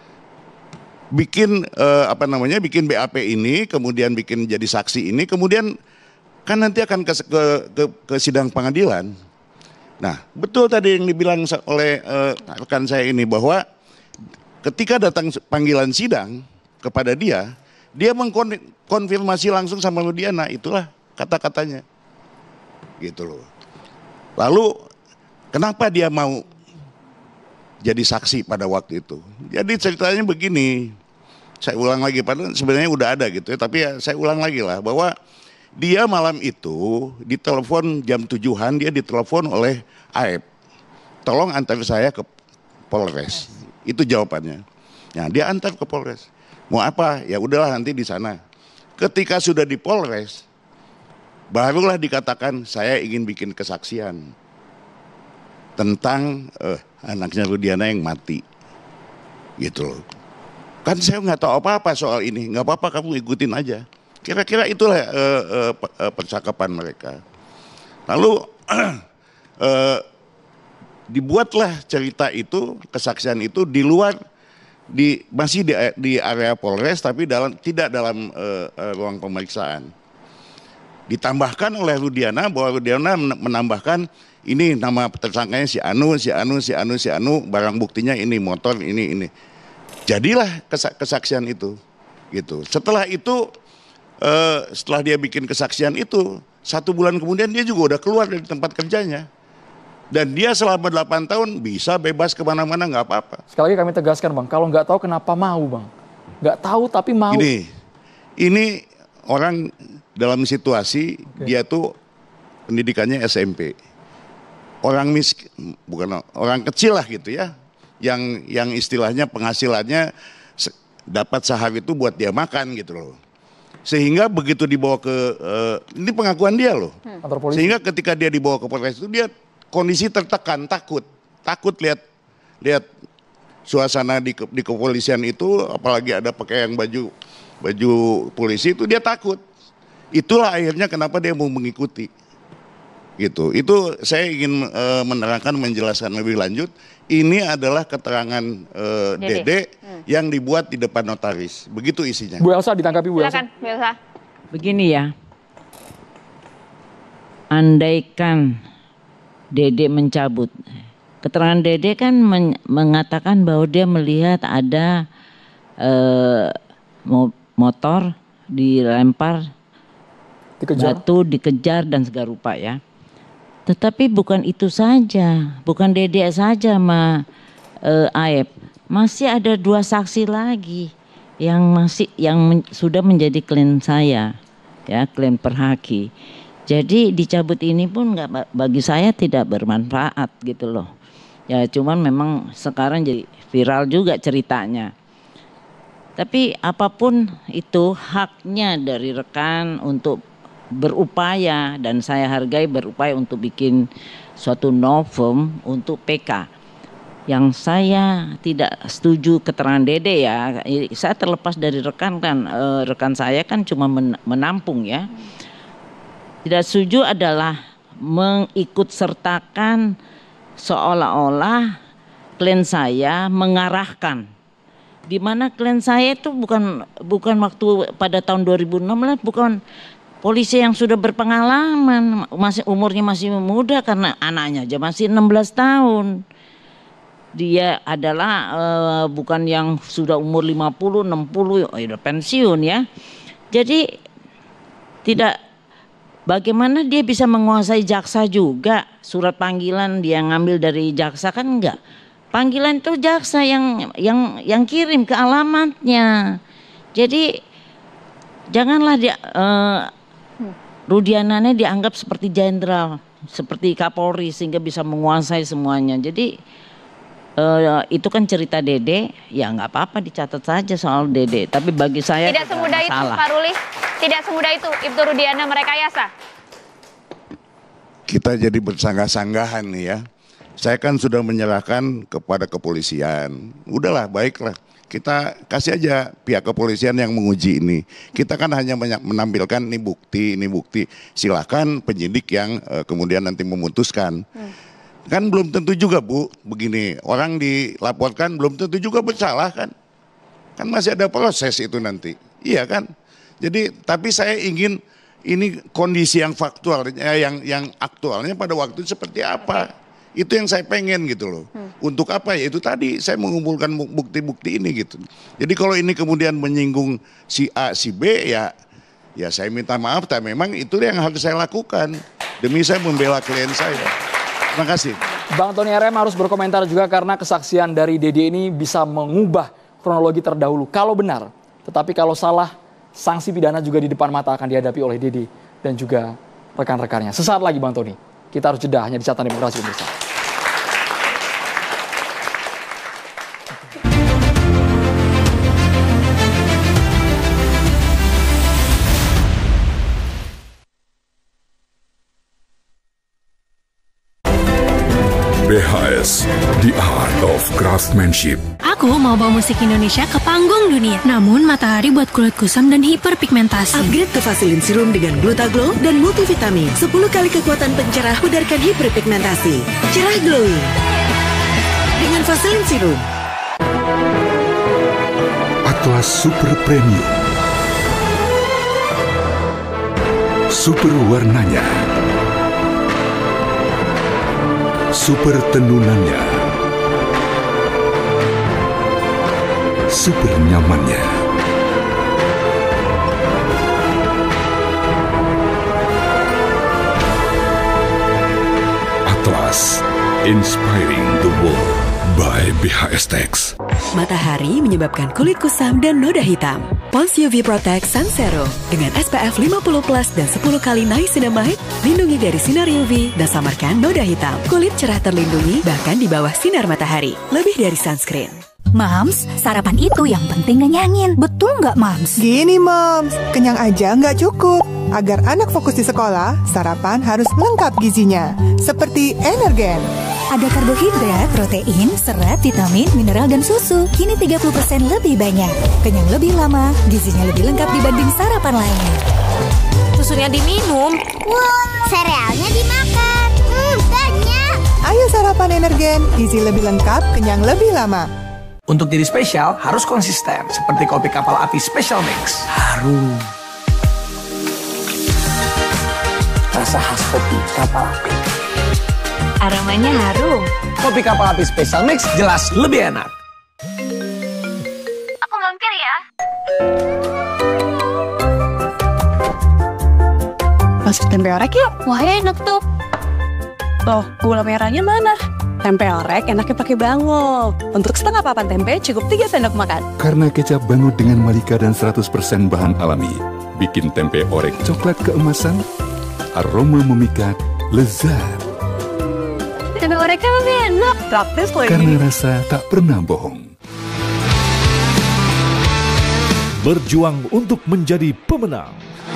bikin uh, apa namanya, bikin B A P ini, kemudian bikin jadi saksi ini, kemudian kan nanti akan ke, ke, ke, ke sidang pengadilan. Nah, betul tadi yang dibilang oleh uh, rekan saya ini bahwa ketika datang panggilan sidang kepada dia, dia mengkonfirmasi langsung sama Rudiana, itulah kata-katanya. Gitu loh. Lalu kenapa dia mau jadi saksi pada waktu itu? Jadi ceritanya begini, saya ulang lagi, padahal sebenarnya udah ada gitu ya, tapi ya saya ulang lagi lah bahwa dia malam itu ditelepon jam tujuhan, dia ditelepon oleh Aep, tolong antar saya ke Polres. Itu jawabannya. Nah, dia antar ke Polres. Mau apa? Ya udahlah nanti di sana. Ketika sudah di Polres, barulah dikatakan saya ingin bikin kesaksian tentang eh, anaknya Rudiana yang mati, gitu loh. Kan saya nggak tahu apa-apa soal ini, nggak apa-apa kamu ikutin aja. Kira-kira itulah eh, eh, percakapan mereka. Lalu eh, dibuatlah cerita itu, kesaksian itu di luar, di masih di, di area Polres tapi dalam tidak dalam eh, ruang pemeriksaan. Ditambahkan oleh Rudiana bahwa Rudiana menambahkan ini nama tersangkanya si Anu, si Anu, si Anu, si Anu, barang buktinya ini motor, ini, ini. Jadilah kesaksian itu, gitu. Setelah itu, eh, setelah dia bikin kesaksian itu, satu bulan kemudian dia juga udah keluar dari tempat kerjanya. Dan dia selama delapan tahun bisa bebas kemana-mana, nggak apa-apa. Sekali lagi kami tegaskan Bang, kalau nggak tahu kenapa mau Bang? Nggak tahu tapi mau. Ini, ini orang dalam situasi okay. Dia tuh pendidikannya S M P, orang miskin, bukan orang kecil lah gitu ya, yang yang istilahnya penghasilannya dapat sehari itu buat dia makan gitu loh. Sehingga begitu dibawa ke uh, ini pengakuan dia loh. Hmm. Sehingga ketika dia dibawa ke Polres itu dia kondisi tertekan, takut, takut lihat lihat suasana di di kepolisian itu, apalagi ada pakai yang baju baju polisi itu dia takut. Itulah akhirnya kenapa dia mau mengikuti, gitu. Itu saya ingin uh, menerangkan, menjelaskan lebih lanjut. Ini adalah keterangan uh, Dede, Dede hmm. yang dibuat di depan notaris. Begitu isinya. Bu Elsa ditanggapi Bu Elsa. Silakan, Bu Elsa. Begini ya, andaikan Dede mencabut, keterangan Dede kan men mengatakan bahwa dia melihat ada uh, motor dilempar, dikejar. Batu dikejar dan segala rupa ya. Tetapi bukan itu saja, bukan Dede saja ma uh, Aep, masih ada dua saksi lagi yang masih yang men, sudah menjadi klien saya, ya klien Perhaki. Jadi dicabut ini pun nggak, bagi saya tidak bermanfaat gitu loh. Ya cuman memang sekarang jadi viral juga ceritanya. Tapi apapun itu haknya dari rekan untuk berupaya, dan saya hargai berupaya untuk bikin suatu novum untuk P K. Yang saya tidak setuju keterangan Dede ya, saya terlepas dari rekan kan, e, rekan saya kan cuma menampung ya. Tidak setuju adalah mengikut sertakan seolah-olah klien saya mengarahkan, di mana klien saya itu bukan bukan waktu pada tahun dua ribu enam belas, bukan polisi yang sudah berpengalaman, masih umurnya masih muda karena anaknya aja masih enam belas tahun. Dia adalah uh, bukan yang sudah umur lima puluh, enam puluh, oh, udah pensiun ya. Jadi tidak, bagaimana dia bisa menguasai jaksa juga? Surat panggilan dia ngambil dari jaksa kan enggak. Panggilan itu jaksa yang yang yang kirim ke alamatnya. Jadi janganlah dia uh, Rudiananya dianggap seperti jenderal, seperti Kapolri sehingga bisa menguasai semuanya. Jadi uh, itu kan cerita Dede, ya nggak apa-apa dicatat saja soal Dede. Tapi bagi saya tidak semudah itu, Pak Ruli. Tidak semudah itu, Ibtu Rudiana merekayasa. Kita jadi bersangga-sanggahan nih ya. Saya kan sudah menyerahkan kepada kepolisian. Udahlah, baiklah. Kita kasih aja pihak kepolisian yang menguji ini. Kita kan hanya menampilkan ini bukti, ini bukti. Silakan penyidik yang uh, kemudian nanti memutuskan. Hmm. Kan belum tentu juga Bu, begini. Orang dilaporkan belum tentu juga bersalah kan. Kan masih ada proses itu nanti. Iya kan? Jadi tapi saya ingin ini kondisi yang faktual, yang yang aktualnya pada waktu itu seperti apa. Itu yang saya pengen gitu loh. Hmm. Untuk apa ya? Itu tadi saya mengumpulkan bukti-bukti ini gitu. Jadi kalau ini kemudian menyinggung si A, si B ya, ya saya minta maaf. Tapi memang itu yang harus saya lakukan demi saya membela klien saya. Terima kasih. Bang Tony R M harus berkomentar juga karena kesaksian dari Dede ini bisa mengubah kronologi terdahulu. Kalau benar, tetapi kalau salah, sanksi pidana juga di depan mata akan dihadapi oleh Dede dan juga rekan-rekannya. Sesaat lagi Bang Tony. Kita harus jeda hanya di Catatan Demokrasi pemirsa. B H S, The Art of Craftsmanship. Aku mau bawa musik Indonesia ke panggung dunia. Namun Matahari buat kulit kusam dan hiperpigmentasi. Upgrade ke Vaseline Serum dengan Glutaglow dan multivitamin. sepuluh kali kekuatan pencerah pudarkan hiperpigmentasi. Cerah glowing. Dengan Vaseline Serum. Atlas Super Premium. Super warnanya. Super tenunannya, super nyamannya. Atlas, inspiring the world by B H S Tex. Matahari menyebabkan kulit kusam dan noda hitam. Pons U V Protect Sun Serum dengan S P F lima puluh plus dan sepuluh kali niacinamide, lindungi dari sinar U V dan samarkan noda hitam. Kulit cerah terlindungi bahkan di bawah sinar matahari. Lebih dari sunscreen. Mams, sarapan itu yang penting ngenyangin. Betul nggak, Mams? Gini, Mams. Kenyang aja nggak cukup. Agar anak fokus di sekolah, sarapan harus lengkap gizinya. Seperti Energen. Ada karbohidrat, protein, serat, vitamin, mineral, dan susu. Kini tiga puluh persen lebih banyak. Kenyang lebih lama, gizinya lebih lengkap dibanding sarapan lainnya. Susunya diminum. Wow, serealnya dimakan. Hmm, banyak. Ayo sarapan Energen, gizi lebih lengkap, kenyang lebih lama. Untuk jadi spesial harus konsisten, seperti kopi kapal api Special Mix. Harum. Rasa khas kopi kapal api. Aromanya harum. Kopi kapal api Special Mix jelas lebih enak. Aku mampir ya. Masak tempe orek yuk. Wah, enak tuh. Tuh, gula merahnya mana? Tempe orek enaknya pakai bango. Untuk setengah papan tempe cukup tiga sendok makan. Karena kecap Bango dengan Malika dan seratus persen bahan alami, bikin tempe orek coklat keemasan aroma memikat, lezat. Tempe orek lebih enak, praktis lagi. Karena rasa tak pernah bohong. Berjuang untuk menjadi pemenang.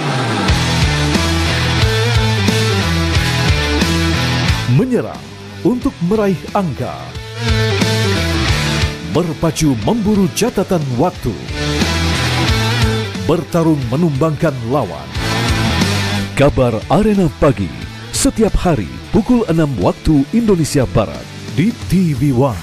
Menyerang untuk meraih angka. Berpacu memburu catatan waktu. Bertarung menumbangkan lawan. Kabar Arena Pagi setiap hari pukul enam waktu Indonesia Barat di T V One.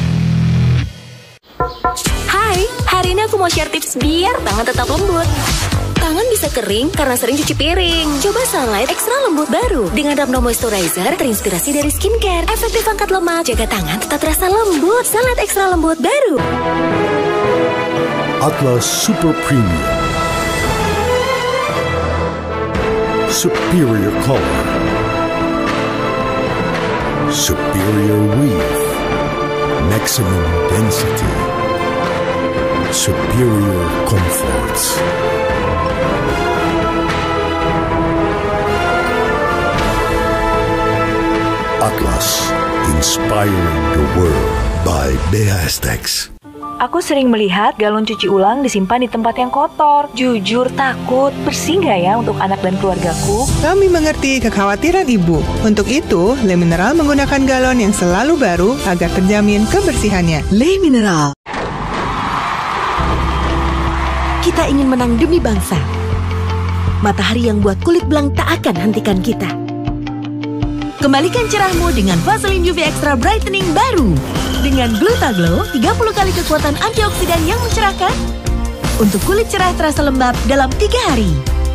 Hai, hari ini aku mau share tips biar tangan tetap lembut. Tangan bisa kering karena sering cuci piring. Coba Sunlight Extra Lembut baru dengan Rhabdo Moisturizer terinspirasi dari skincare. Efektif angkat lemak, jaga tangan tetap terasa lembut. Sunlight Extra Lembut baru. Atlas Super Premium. Superior color. Superior weave. Maximum density. Superior comforts. Atlas, inspiring the world by B H S Tex. Aku sering melihat galon cuci ulang disimpan di tempat yang kotor. Jujur takut, bersih nggak ya untuk anak dan keluargaku? Kami mengerti kekhawatiran ibu. Untuk itu, Le Mineral menggunakan galon yang selalu baru agar terjamin kebersihannya. Le Mineral. Kita ingin menang demi bangsa. Matahari yang buat kulit belang tak akan hentikan kita. Kembalikan cerahmu dengan Vaseline U V Extra Brightening baru. Dengan Glutaglow, tiga puluh kali kekuatan antioksidan yang mencerahkan. Untuk kulit cerah terasa lembab dalam tiga hari.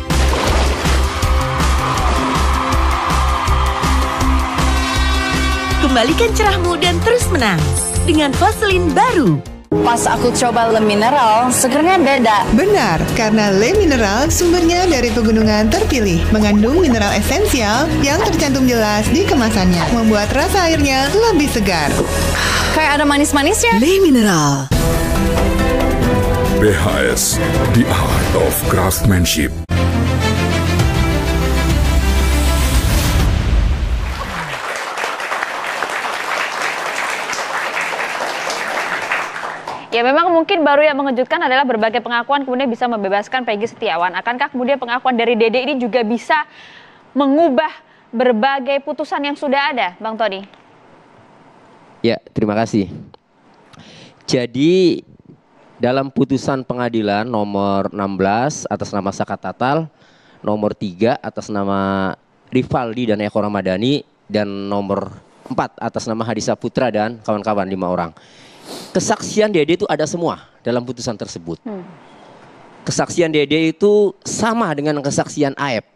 Kembalikan cerahmu dan terus menang. Dengan Vaseline baru. Pas aku coba Le Mineral, segernya beda. Benar, karena Le Mineral sumbernya dari pegunungan terpilih, mengandung mineral esensial yang tercantum jelas di kemasannya, membuat rasa airnya lebih segar. Kayak ada manis-manisnya. Le Mineral. B H S, the art of craftsmanship. Ya memang mungkin baru yang mengejutkan adalah berbagai pengakuan kemudian bisa membebaskan Peggy Setiawan. Akankah kemudian pengakuan dari Dede ini juga bisa mengubah berbagai putusan yang sudah ada, Bang Tony? Ya, terima kasih. Jadi dalam putusan pengadilan nomor enam belas atas nama Saka Tatal, nomor tiga atas nama Rivaldi dan Eko Ramadhani, dan nomor empat atas nama Hadisa Putra dan kawan-kawan lima orang. Kesaksian Dede itu ada semua dalam putusan tersebut. Hmm. Kesaksian Dede itu sama dengan kesaksian Aep.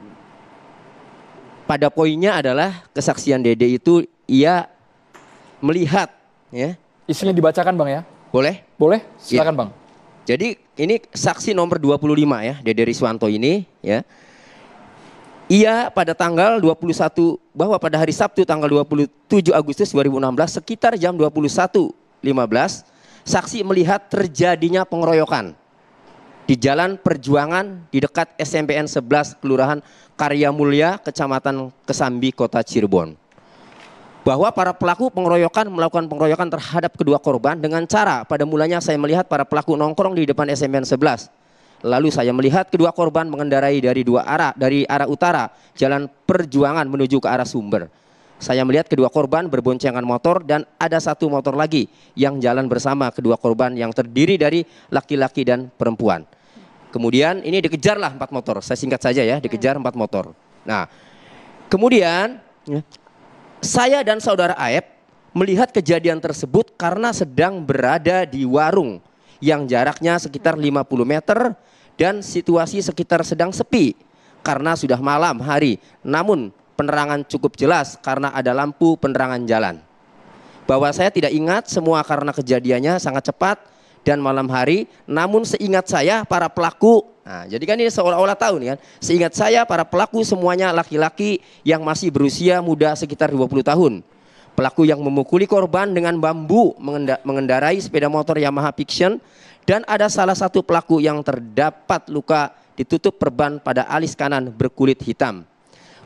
Pada poinnya adalah kesaksian Dede itu ia melihat, ya. Isinya dibacakan Bang ya? Boleh? Boleh, silakan ya. Bang. Jadi ini saksi nomor dua puluh lima ya, Dede Riswanto ini, ya. Ia pada tanggal dua puluh satu, bahwa pada hari Sabtu tanggal dua puluh tujuh Agustus dua ribu enam belas sekitar jam dua puluh satu lima belas, saksi melihat terjadinya pengeroyokan di Jalan Perjuangan di dekat S M P N sebelas Kelurahan Karya Mulya, Kecamatan Kesambi, Kota Cirebon. Bahwa para pelaku pengeroyokan melakukan pengeroyokan terhadap kedua korban dengan cara pada mulanya saya melihat para pelaku nongkrong di depan S M P N sebelas. Lalu saya melihat kedua korban mengendarai dari dua arah, dari arah utara Jalan Perjuangan menuju ke arah Sumber. Saya melihat kedua korban berboncengan motor dan ada satu motor lagi yang jalan bersama kedua korban yang terdiri dari laki-laki dan perempuan. Kemudian ini dikejarlah empat motor, saya singkat saja ya, dikejar empat motor. Nah, kemudian saya dan saudara Aep melihat kejadian tersebut karena sedang berada di warung yang jaraknya sekitar lima puluh meter dan situasi sekitar sedang sepi karena sudah malam hari. Namun penerangan cukup jelas karena ada lampu penerangan jalan. Bahwa saya tidak ingat semua karena kejadiannya sangat cepat dan malam hari. Namun seingat saya para pelaku, nah jadi kan ini seolah-olah tahu nih kan. Seingat saya para pelaku semuanya laki-laki yang masih berusia muda sekitar dua puluh tahun. Pelaku yang memukuli korban dengan bambu mengendarai sepeda motor Yamaha Fiction. Dan ada salah satu pelaku yang terdapat luka ditutup perban pada alis kanan berkulit hitam.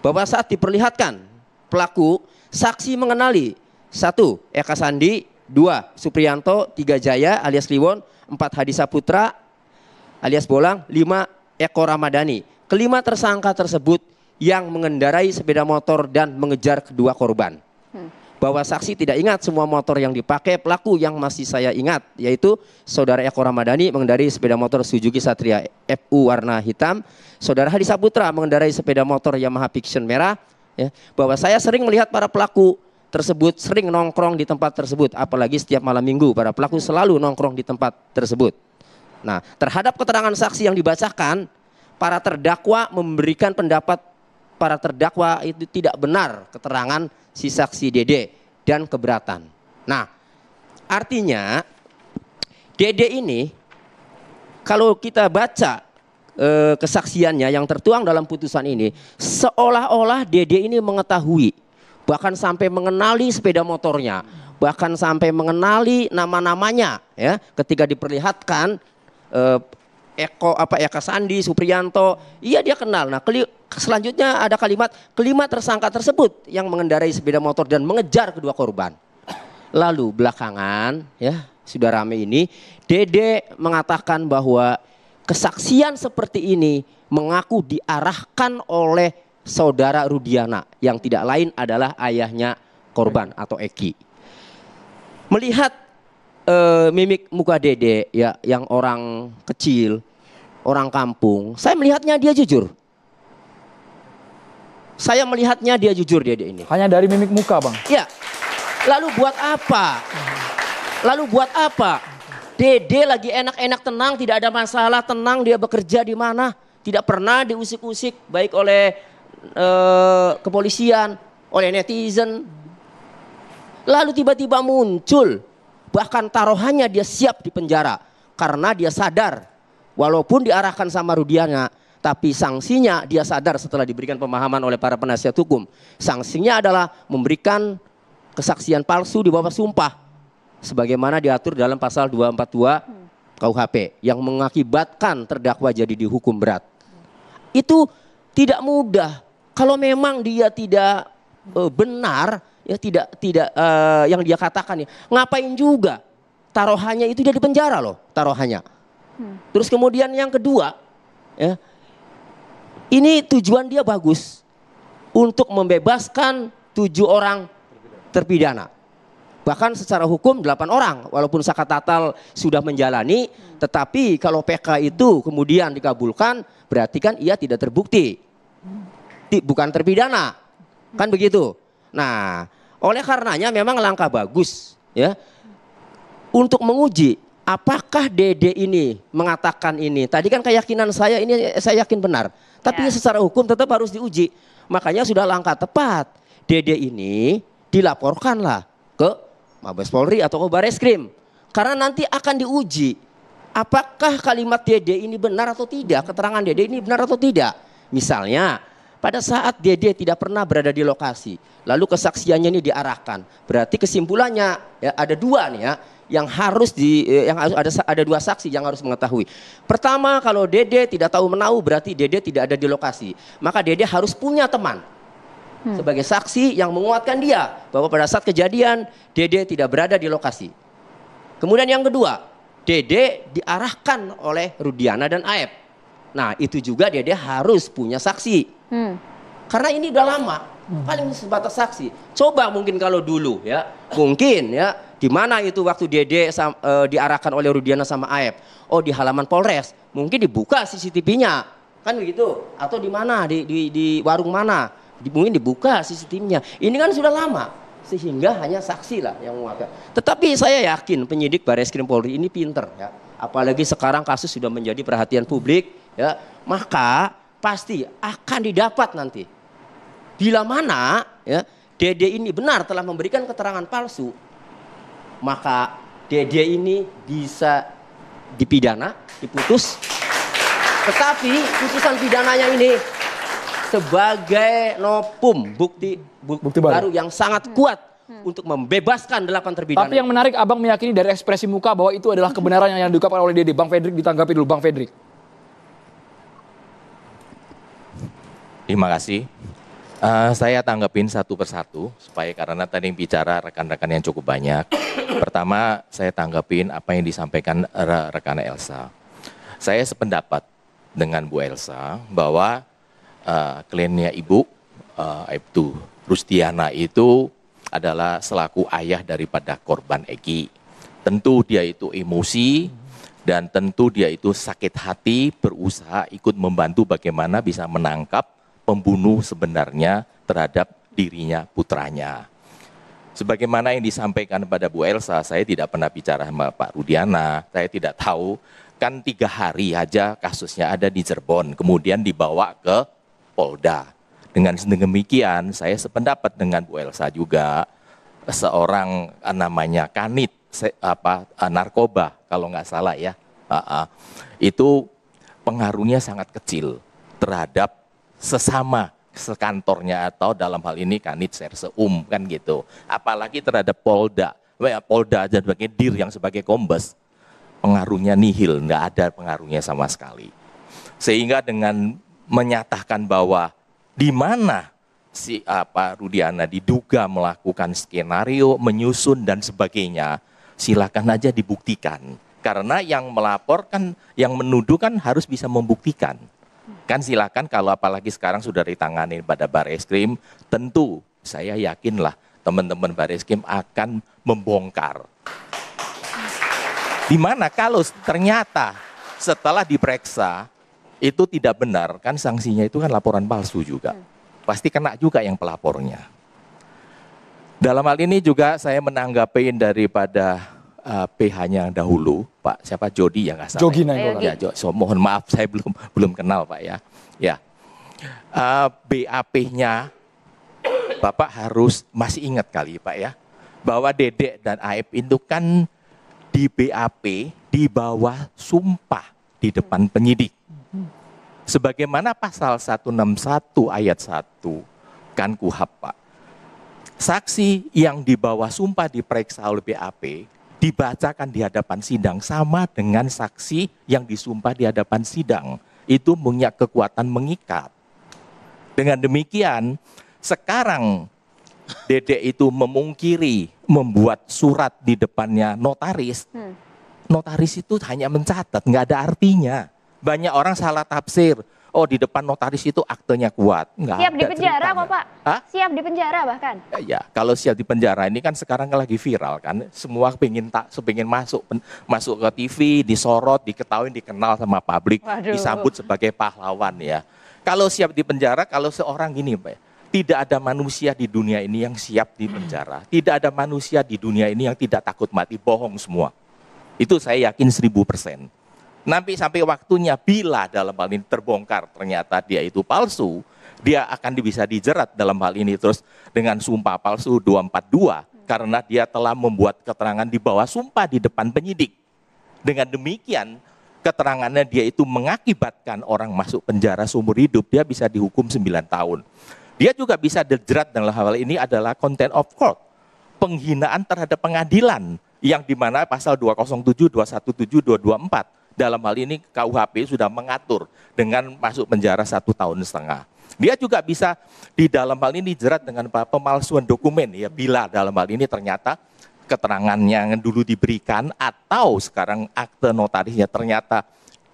bahwa saat diperlihatkan pelaku, saksi mengenali satu Eka Sandi, dua Supriyanto, tiga Jaya alias Kliwon, empat Hadi Saputra alias Bolang, lima Eko Ramadhani. Kelima tersangka tersebut yang mengendarai sepeda motor dan mengejar kedua korban. Hmm. Bahwa saksi tidak ingat semua motor yang dipakai pelaku, yang masih saya ingat yaitu saudara Eko Ramadhani mengendarai sepeda motor Suzuki Satria F U warna hitam, saudara Hadi Saputra mengendarai sepeda motor Yamaha Fiction merah. Ya, bahwa saya sering melihat para pelaku tersebut sering nongkrong di tempat tersebut, apalagi setiap malam minggu para pelaku selalu nongkrong di tempat tersebut. Nah, terhadap keterangan saksi yang dibacakan, para terdakwa memberikan pendapat para terdakwa itu tidak benar keterangan si saksi Dede dan keberatan. Nah, artinya Dede ini kalau kita baca e, kesaksiannya yang tertuang dalam putusan ini, seolah-olah Dede ini mengetahui, bahkan sampai mengenali sepeda motornya, bahkan sampai mengenali nama-namanya, ya, ketika diperlihatkan e, Eko apa Eka Sandi, Supriyanto, iya dia kenal. Nah, keli, selanjutnya ada kalimat kelima tersangka tersebut yang mengendarai sepeda motor dan mengejar kedua korban. Lalu belakangan, ya sudah rame ini, Dede mengatakan bahwa kesaksian seperti ini mengaku diarahkan oleh saudara Rudiana yang tidak lain adalah ayahnya korban atau Eki. Melihat Uh, mimik muka Dede ya, yang orang kecil, orang kampung, saya melihatnya dia jujur. Saya melihatnya dia jujur Dede ini. Hanya dari mimik muka, Bang? Ya. Lalu buat apa? Lalu buat apa? Dede lagi enak-enak tenang, tidak ada masalah, tenang dia bekerja di mana, tidak pernah diusik-usik baik oleh uh, kepolisian, oleh netizen. Lalu tiba-tiba muncul, bahkan taruhannya dia siap di penjara karena dia sadar walaupun diarahkan sama Rudiana, tapi sanksinya dia sadar setelah diberikan pemahaman oleh para penasihat hukum. Sanksinya adalah memberikan kesaksian palsu di bawah sumpah sebagaimana diatur dalam pasal dua ratus empat puluh dua K U H P yang mengakibatkan terdakwa jadi dihukum berat. Itu tidak mudah. Kalau memang dia tidak uh, benar, ya tidak tidak uh, yang dia katakan ya, ngapain juga taruhannya itu dia di penjara loh, taruhannya. Hmm. Terus kemudian yang kedua, ya, ini tujuan dia bagus untuk membebaskan tujuh orang terpidana. Bahkan secara hukum delapan orang, walaupun Sakat Tatal sudah menjalani, tetapi kalau P K itu kemudian dikabulkan, berarti kan ia tidak terbukti, bukan terpidana, kan begitu. Nah, oleh karenanya memang langkah bagus ya untuk menguji apakah Dede ini mengatakan ini. Tadi kan keyakinan saya ini saya yakin benar, tapi ya, secara hukum tetap harus diuji. Makanya sudah langkah tepat Dede ini dilaporkanlah ke Mabes Polri atau ke Bareskrim, karena nanti akan diuji apakah kalimat Dede ini benar atau tidak, keterangan Dede ini benar atau tidak. Misalnya pada saat Dede tidak pernah berada di lokasi, lalu kesaksiannya ini diarahkan, berarti kesimpulannya ya, ada dua nih ya, yang harus di, yang harus ada ada dua saksi yang harus mengetahui. Pertama, kalau Dede tidak tahu menahu, berarti Dede tidak ada di lokasi, maka Dede harus punya teman hmm. sebagai saksi yang menguatkan dia bahwa pada saat kejadian Dede tidak berada di lokasi. Kemudian yang kedua, Dede diarahkan oleh Rudiana dan Aep. Nah, itu juga Dede harus punya saksi. Hmm. Karena ini udah lama, hmm. paling sebatas saksi. Coba mungkin kalau dulu ya, mungkin ya, di mana itu waktu Dede sam, e, diarahkan oleh Rudiana sama Aep? Oh, di halaman Polres, mungkin dibuka C C T V-nya, kan begitu? Atau di mana? Di, di, di warung mana? Di, mungkin dibuka C C T V-nya. Ini kan sudah lama, sehingga hanya saksi lah yang menguatkan. Tetapi saya yakin penyidik Bareskrim Polri ini pinter ya, apalagi sekarang kasus sudah menjadi perhatian publik ya, maka pasti akan didapat nanti. Bila mana ya Dede ini benar telah memberikan keterangan palsu, maka Dede ini bisa dipidana, diputus. Tetapi putusan pidananya ini sebagai novum, bukti, bukti, bukti baru. baru yang sangat kuat hmm. untuk membebaskan delapan terpidana. Tapi yang menarik, Abang meyakini dari ekspresi muka bahwa itu adalah kebenaran yang diungkapkan oleh Dede. Bang Fredrik ditanggapi dulu, Bang Fredrik. Terima kasih. Uh, saya tanggapin satu persatu supaya karena tadi yang bicara rekan-rekan yang cukup banyak. Pertama, saya tanggapin apa yang disampaikan re rekan Elsa. Saya sependapat dengan Bu Elsa bahwa uh, kliennya Ibu uh, Aibtu Rustiana itu adalah selaku ayah daripada korban Eki. Tentu dia itu emosi dan tentu dia itu sakit hati, berusaha ikut membantu bagaimana bisa menangkap pembunuh sebenarnya terhadap dirinya, putranya. Sebagaimana yang disampaikan pada Bu Elsa, saya tidak pernah bicara sama Pak Rudiana, saya tidak tahu, kan tiga hari aja kasusnya ada di Cirebon, kemudian dibawa ke Polda. Dengan demikian, saya sependapat dengan Bu Elsa juga, seorang namanya Kanit, apa narkoba kalau nggak salah ya, uh, uh, itu pengaruhnya sangat kecil terhadap sesama sekantornya atau dalam hal ini Kanit Serseum kan gitu. Apalagi terhadap Polda, Polda dan sebagai dir yang sebagai kombes, pengaruhnya nihil, nggak ada pengaruhnya sama sekali. Sehingga dengan menyatakan bahwa di mana si apa Rudiana diduga melakukan skenario, menyusun dan sebagainya, silakan aja dibuktikan. Karena yang melaporkan, yang menuduh kan harus bisa membuktikan. Kan silakan kalau apalagi sekarang sudah ditangani pada Bareskrim, tentu saya yakinlah teman-teman Bareskrim akan membongkar. Dimana kalau ternyata setelah diperiksa itu tidak benar, kan sanksinya itu kan laporan palsu juga. Pasti kena juga yang pelapornya. Dalam hal ini juga saya menanggapi daripada uh, P H-nya dahulu, Pak siapa Jody yang nggak salah. Jogi Nainggolan. Ya, Jo, so, mohon maaf saya belum belum kenal Pak ya. Ya, uh, B A P-nya Bapak harus masih ingat kali Pak ya, bahwa Dedek dan Aib itu kan di B A P di bawah sumpah di depan penyidik. Sebagaimana pasal seratus enam puluh satu ayat satu kan Kuhap Pak. Saksi yang di bawah sumpah diperiksa oleh B A P dibacakan di hadapan sidang sama dengan saksi yang disumpah di hadapan sidang. Itu punya kekuatan mengikat. Dengan demikian, sekarang Dedek itu memungkiri membuat surat di depannya notaris. Hmm. Notaris itu hanya mencatat, nggak ada artinya. Banyak orang salah tafsir. Oh di depan notaris itu aktenya kuat. Nggak siap ada di penjara ceritanya. kok Pak. Hah? Siap di penjara bahkan. Ya, ya, kalau siap di penjara ini kan sekarang lagi viral kan. Semua pengen tak, pengen masuk pen, masuk ke T V, disorot, diketahui, dikenal sama publik, Waduh. disambut sebagai pahlawan ya. Kalau siap di penjara, kalau seorang gini Pak, tidak ada manusia di dunia ini yang siap di penjara. Tidak ada manusia di dunia ini yang tidak takut mati, bohong semua. Itu saya yakin seribu persen. Nanti sampai waktunya bila dalam hal ini terbongkar ternyata dia itu palsu, dia akan bisa dijerat dalam hal ini terus dengan sumpah palsu dua empat dua karena dia telah membuat keterangan di bawah sumpah di depan penyidik. Dengan demikian keterangannya dia itu mengakibatkan orang masuk penjara seumur hidup, dia bisa dihukum sembilan tahun. Dia juga bisa dijerat dalam hal ini adalah contempt of court, penghinaan terhadap pengadilan yang dimana pasal dua nol tujuh, dua satu tujuh, dua dua empat. Dalam hal ini K U H P sudah mengatur dengan masuk penjara satu tahun setengah. Dia juga bisa di dalam hal ini dijerat dengan pemalsuan dokumen ya bila dalam hal ini ternyata keterangan yang dulu diberikan atau sekarang akte notarisnya ternyata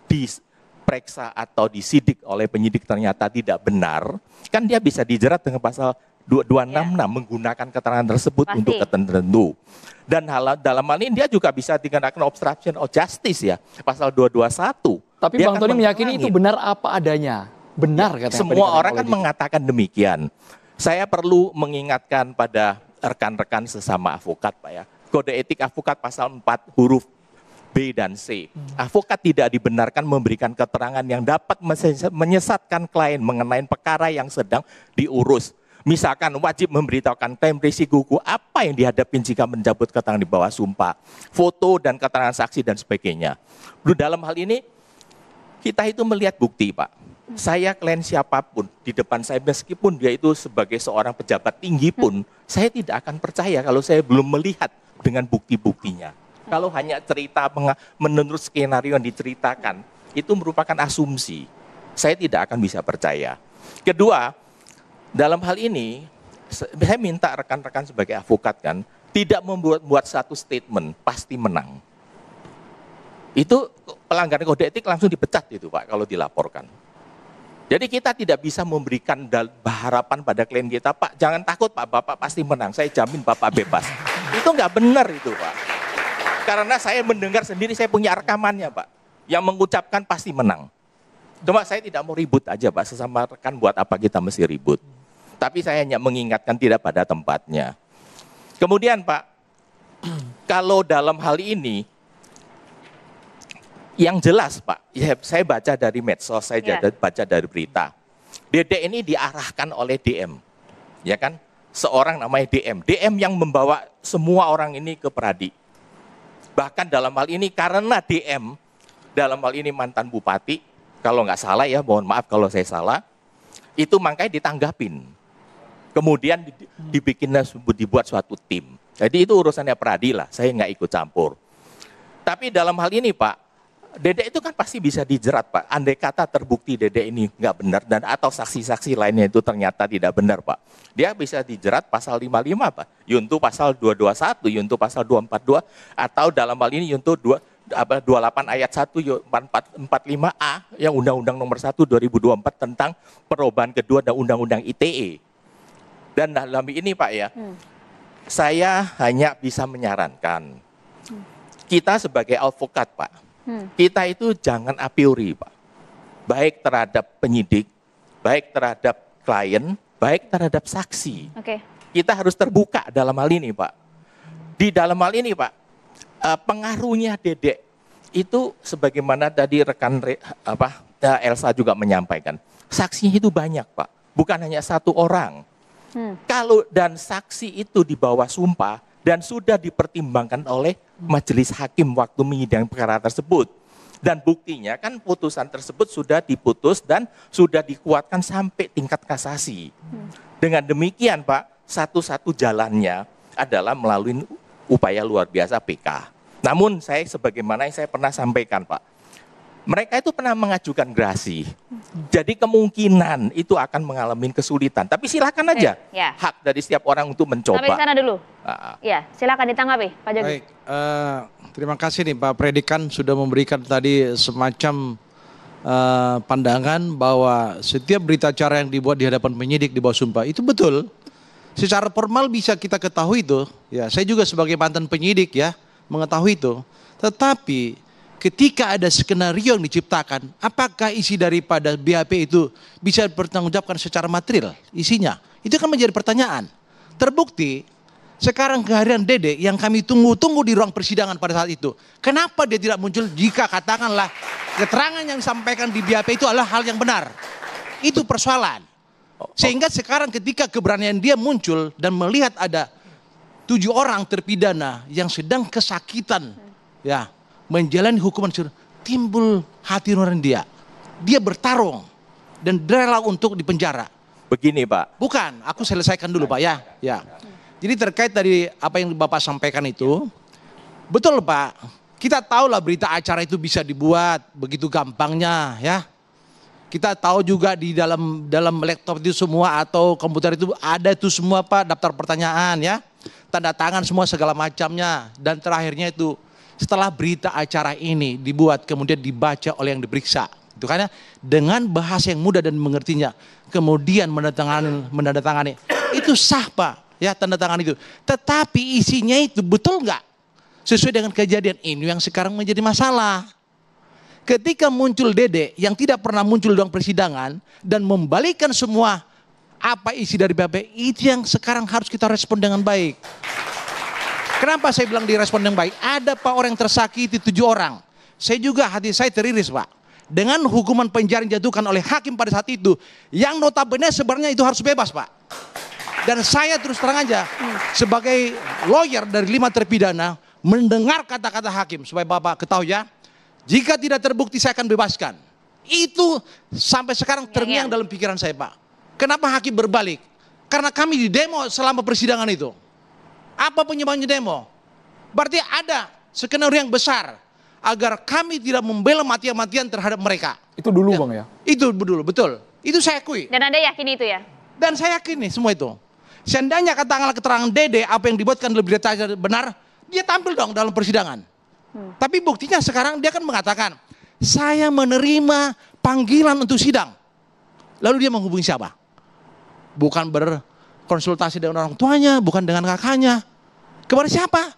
diperiksa atau disidik oleh penyidik ternyata tidak benar, kan dia bisa dijerat dengan pasal dua enam enam ya. Menggunakan keterangan tersebut Pasti. Untuk tertentu. Dan hal, dalam hal ini dia juga bisa dikenakan obstruction of justice ya, pasal dua dua satu. Tapi dia Bang Tony meyakini itu benar apa adanya? Benar ya, katanya. Semua orang kan mengatakan demikian. Saya perlu mengingatkan pada rekan-rekan sesama avokat Pak ya. Kode etik avokat pasal empat huruf B dan C. Hmm. Avokat tidak dibenarkan memberikan keterangan yang dapat menyesatkan klien mengenai perkara yang sedang diurus. Misalkan wajib memberitahukan klaim risiko apa yang dihadapi jika mencabut keterangan di bawah sumpah, foto dan keterangan saksi dan sebagainya. Dalam hal ini kita itu melihat bukti Pak. Saya klien siapapun di depan saya meskipun dia itu sebagai seorang pejabat tinggi pun, hmm. saya tidak akan percaya kalau saya belum melihat dengan bukti-buktinya. Kalau hanya cerita menurut skenario yang diceritakan, itu merupakan asumsi. Saya tidak akan bisa percaya. Kedua, dalam hal ini saya minta rekan-rekan sebagai advokat kan tidak membuat buat satu statement pasti menang. Itu pelanggaran kode etik langsung dipecat itu Pak kalau dilaporkan. Jadi kita tidak bisa memberikan harapan pada klien kita, Pak jangan takut Pak, Bapak pasti menang, saya jamin Bapak bebas. Itu nggak benar itu Pak. Karena saya mendengar sendiri, saya punya rekamannya Pak, yang mengucapkan pasti menang. Cuma saya tidak mau ribut aja Pak, sesama rekan buat apa kita mesti ribut. Tapi saya hanya mengingatkan tidak pada tempatnya. Kemudian Pak, kalau dalam hal ini, yang jelas Pak, ya, saya baca dari medsos, saya yeah. baca dari berita. Dede ini diarahkan oleh D M, ya kan? Seorang namanya D M. D M yang membawa semua orang ini ke Peradi. Bahkan dalam hal ini karena D M, dalam hal ini mantan bupati, kalau nggak salah ya, mohon maaf kalau saya salah, itu makanya ditanggapin. Kemudian dibikin dibuat suatu tim. Jadi itu urusannya Peradi lah, saya nggak ikut campur. Tapi dalam hal ini Pak, Dede itu kan pasti bisa dijerat Pak, andai kata terbukti Dede ini nggak benar dan atau saksi-saksi lainnya itu ternyata tidak benar Pak. Dia bisa dijerat pasal lima puluh lima Pak, Yuntu pasal dua ratus dua puluh satu, Yuntu pasal dua ratus empat puluh dua, atau dalam hal ini Yuntu dua ratus dua puluh delapan ayat satu empat puluh lima A yang Undang-Undang Nomor satu dua ribu dua puluh empat tentang perubahan kedua dan Undang-Undang I T E. Dan dalam ini Pak ya, hmm. saya hanya bisa menyarankan, hmm. kita sebagai advokat Pak, Hmm. kita itu jangan a priori Pak, baik terhadap penyidik, baik terhadap klien, baik terhadap saksi. Okay. Kita harus terbuka dalam hal ini Pak. Di dalam hal ini Pak, pengaruhnya Dede itu sebagaimana tadi rekan apa Elsa juga menyampaikan, saksinya itu banyak Pak, bukan hanya satu orang. Hmm. Kalau dan saksi itu di bawah sumpah dan sudah dipertimbangkan oleh majelis hakim waktu menyidang perkara tersebut. Dan buktinya kan putusan tersebut sudah diputus dan sudah dikuatkan sampai tingkat kasasi. Hmm. Dengan demikian Pak, satu-satu jalannya adalah melalui upaya luar biasa P K. Namun saya sebagaimana yang saya pernah sampaikan Pak, mereka itu pernah mengajukan gerasi. Jadi kemungkinan itu akan mengalami kesulitan. Tapi silakan aja, eh, ya. hak dari setiap orang untuk mencoba. Sampai di sana dulu. Uh, ya, silakan ditanggapi, Pak Jogi. Baik, uh, terima kasih nih Pak Predikan sudah memberikan tadi semacam uh, pandangan bahwa setiap berita acara yang dibuat di hadapan penyidik di bawah sumpah itu betul. Secara formal bisa kita ketahui itu. Ya, saya juga sebagai mantan penyidik ya mengetahui itu. Tetapi ketika ada skenario yang diciptakan, apakah isi daripada B H P itu bisa dipertanggungjawabkan secara material isinya? Itu kan menjadi pertanyaan. Terbukti sekarang kehadiran Dede yang kami tunggu-tunggu di ruang persidangan pada saat itu. Kenapa dia tidak muncul jika katakanlah keterangan yang disampaikan di B H P itu adalah hal yang benar? Itu persoalan. Sehingga sekarang ketika keberanian dia muncul dan melihat ada tujuh orang terpidana yang sedang kesakitan, ya, menjalani hukuman, timbul hati nurani dia. Dia bertarung dan rela untuk dipenjara. Begini Pak. Bukan, aku selesaikan dulu Pak ya. Ya. Jadi terkait dari apa yang Bapak sampaikan itu, betul Pak. Kita tahulah berita acara itu bisa dibuat begitu gampangnya ya. Kita tahu juga di dalam dalam laptop itu semua atau komputer itu ada itu semua Pak, daftar pertanyaan ya, tanda tangan semua segala macamnya. Dan terakhirnya itu setelah berita acara ini dibuat kemudian dibaca oleh yang diperiksa, itu kan ya, dengan bahasa yang mudah dan mengertinya, kemudian menandatangani, menandatangani itu sah Pak ya, tanda tangan itu. Tetapi isinya itu betul nggak sesuai dengan kejadian ini yang sekarang menjadi masalah. Ketika muncul Dede yang tidak pernah muncul dalam persidangan dan membalikkan semua apa isi dari B H P, itu yang sekarang harus kita respon dengan baik. Kenapa saya bilang direspon dengan baik? Ada Pak orang yang tersakiti tujuh orang. Saya juga hati saya teriris Pak. Dengan hukuman penjara yang dijatuhkan oleh hakim pada saat itu, yang notabene sebenarnya itu harus bebas Pak. Dan saya terus terang aja, sebagai lawyer dari lima terpidana, mendengar kata-kata hakim, supaya Bapak ketahui ya, jika tidak terbukti saya akan bebaskan. Itu sampai sekarang terngiang ya, ya. dalam pikiran saya Pak. Kenapa hakim berbalik? Karena kami di demo selama persidangan itu. Apa penyebabnya demo? Berarti ada skenario yang besar agar kami tidak membela mati-matian terhadap mereka. Itu dulu ya. Bang ya? Itu dulu, betul. Itu saya akui. Dan Anda yakin itu ya? Dan saya yakin nih semua itu. Seandainya katakanlah keterangan Dede apa yang dibuatkan dalam berita acara benar, dia tampil dong dalam persidangan. Hmm. Tapi buktinya sekarang dia kan mengatakan, saya menerima panggilan untuk sidang. Lalu dia menghubungi siapa? Bukan berkonsultasi dengan orang tuanya, bukan dengan kakaknya. Kepada siapa?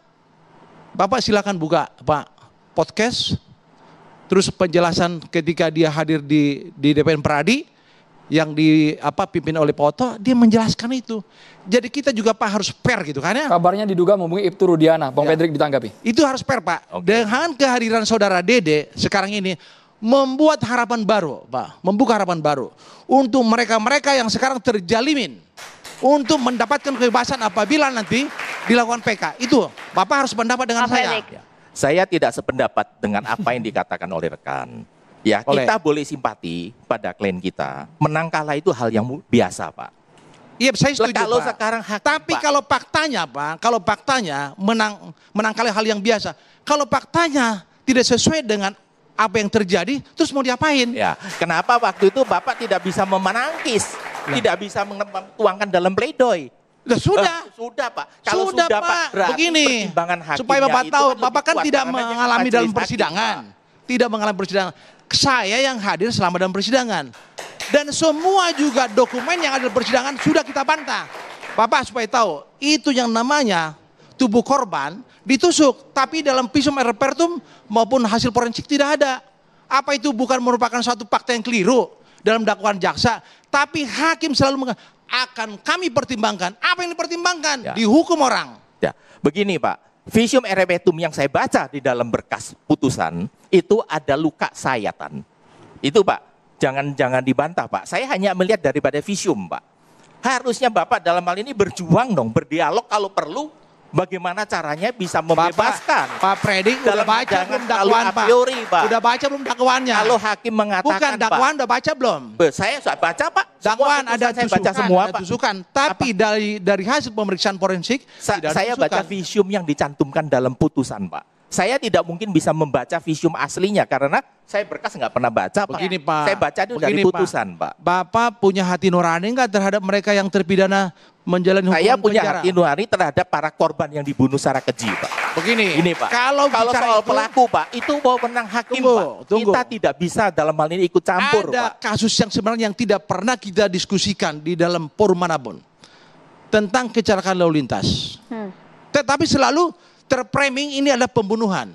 Bapak silakan buka Pak podcast. Terus penjelasan ketika dia hadir di di D P N Peradi yang di apa pimpin oleh Pak Oto, dia menjelaskan itu. Jadi kita juga Pak harus fair gitu kan ya. Kabarnya diduga menghubungi Ibtu Rudiana. Bang ya. Pedrik ditanggapi. Itu harus fair Pak. Okay. Dengan kehadiran saudara Dede sekarang ini membuat harapan baru Pak. Membuka harapan baru untuk mereka-mereka yang sekarang terjalimin untuk mendapatkan kebebasan apabila nanti dilakukan P K. Itu Bapak harus pendapat dengan Apa saya. Ya. Saya tidak sependapat dengan apa yang dikatakan oleh rekan. Ya, Oleh. kita boleh simpati pada klien kita. Menang kalah itu hal yang biasa, Pak. Iya, saya setuju, Kalau Pak. sekarang hakim, Tapi Pak. kalau faktanya, Pak, kalau faktanya menang menang kalah hal yang biasa. Kalau faktanya tidak sesuai dengan apa yang terjadi, terus mau diapain? Ya, kenapa waktu itu Bapak tidak bisa memenangkis, Ya. tidak bisa menuangkan dalam pledoi? Sudah, sudah. Eh, sudah, Pak. Kalau Sudah, sudah, Pak. berarti Begini, pertimbangan hakimnya supaya Bapak itu tahu, lebih Bapak kan kuat tidak karena mengalami majelis dalam hakim, persidangan. Pak. Tidak mengalami persidangan. Saya yang hadir selama dalam persidangan. Dan semua juga dokumen yang ada dalam persidangan sudah kita bantah. Bapak supaya tahu, itu yang namanya tubuh korban ditusuk. Tapi dalam visum et repertum maupun hasil forensik tidak ada. Apa itu bukan merupakan suatu fakta yang keliru dalam dakwaan jaksa. Tapi hakim selalu mengatakan, akan kami pertimbangkan. Apa yang dipertimbangkan? Ya. Dihukum orang. Ya, begini Pak, visum et repertum yang saya baca di dalam berkas putusan itu ada luka sayatan. Itu Pak, jangan jangan dibantah Pak. Saya hanya melihat daripada visum Pak. Harusnya Bapak dalam hal ini berjuang dong, berdialog kalau perlu. Bagaimana caranya bisa membebaskan? Pak, Pak Predik udah baca belum dakwaan Pak? Priori, Pak? Udah baca belum dakwaannya? Kalau hakim mengatakan Bukan, dakwaan Pak, udah baca belum? Saya sudah baca Pak. Dakwaan Semua ada putusan saya tusukan, baca semua ada Pak. tusukan. Tapi dari dari hasil pemeriksaan forensik Sa tidak ada saya tusukan. baca visum yang dicantumkan dalam putusan Pak. Saya tidak mungkin bisa membaca visum aslinya karena saya berkas nggak pernah baca Pak. Begini Pak. Saya baca itu dari Begini, putusan Pak. Bapak punya hati nurani nggak terhadap mereka yang terpidana menjalani hukuman Saya punya penjara? hati nurani terhadap para korban yang dibunuh secara keji Pak. Begini, Ini Pak. kalau Kalau bicara soal itu- pelaku Pak, itu wewenang hakim Tunggu, Pak. tunggu. Kita tidak bisa dalam hal ini ikut campur Ada Pak. kasus yang sebenarnya yang tidak pernah kita diskusikan di dalam forum manapun tentang kecelakaan lalu lintas. Hmm. Tetapi selalu terframing ini adalah pembunuhan.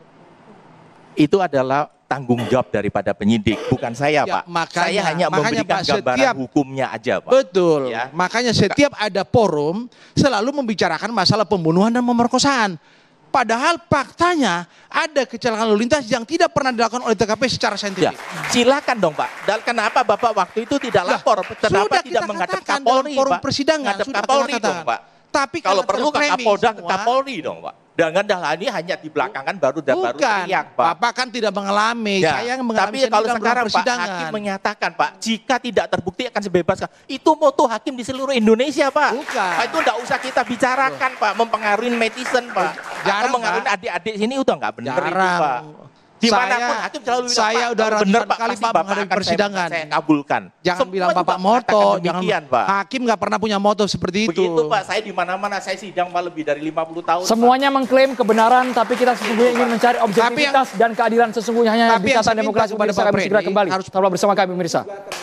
Itu adalah tanggung jawab daripada penyidik, bukan saya Ya, Pak. makanya- saya hanya makanya, memberikan Pak, gambaran setiap- hukumnya aja Pak. Betul. Ya. Makanya setiap ada forum selalu membicarakan masalah pembunuhan dan pemerkosaan. Padahal faktanya ada kecelakaan lalu lintas yang tidak pernah dilakukan oleh T K P secara Ya, saintifik. silakan dong Pak. Dan kenapa Bapak waktu itu tidak lapor? Kenapa sudah tidak kita menghadap katakan Kapolri dalam forum Pak? persidangan, Menghadap sudah kita Kapolri katakan. dong Pak. Tapi Kalau karena perlu ke terframing Kapolda, ke semua- Kapolri dong Pak. Dengan hal ini hanya di belakangan baru dan baru Bukan, teriak Pak. Bapak kan tidak mengalami. Ya, Saya yang mengalami tapi sendiri kalau dalam sekarang Pak persidangan. hakim menyatakan Pak, jika tidak terbukti akan dibebaskan. Itu moto hakim di seluruh Indonesia Pak. Bukan. Pak, itu tidak usah kita bicarakan Pak, mempengaruhi netizen Pak. Jarang, Atau mengaruhi Pak. adik-adik sini udah nggak benar itu Jarang. Pak. Dimanapun Saya- hakim selalu bilang, saya Pak, udah kalau ratusan benar Pak, kali, pasti Pak, Bapak menghadapi akan persidangan. Saya, saya kabulkan. Jangan Semua bilang juga Bapak mengatakan moto, demikian, jangan Pak. hakim nggak pernah punya moto seperti itu. Begitu Pak, saya di mana-mana saya sidang Pak lebih dari lima puluh tahun. Semuanya mengklaim kebenaran, tapi kita sesungguhnya ingin mencari objektivitas dan keadilan sesungguhnya hanya tapi di yang tata saya minta demokrasi. kepada Pemirsa, Pak kami segera Freddy, kembali. harus- Tetaplah bersama kami pemirsa.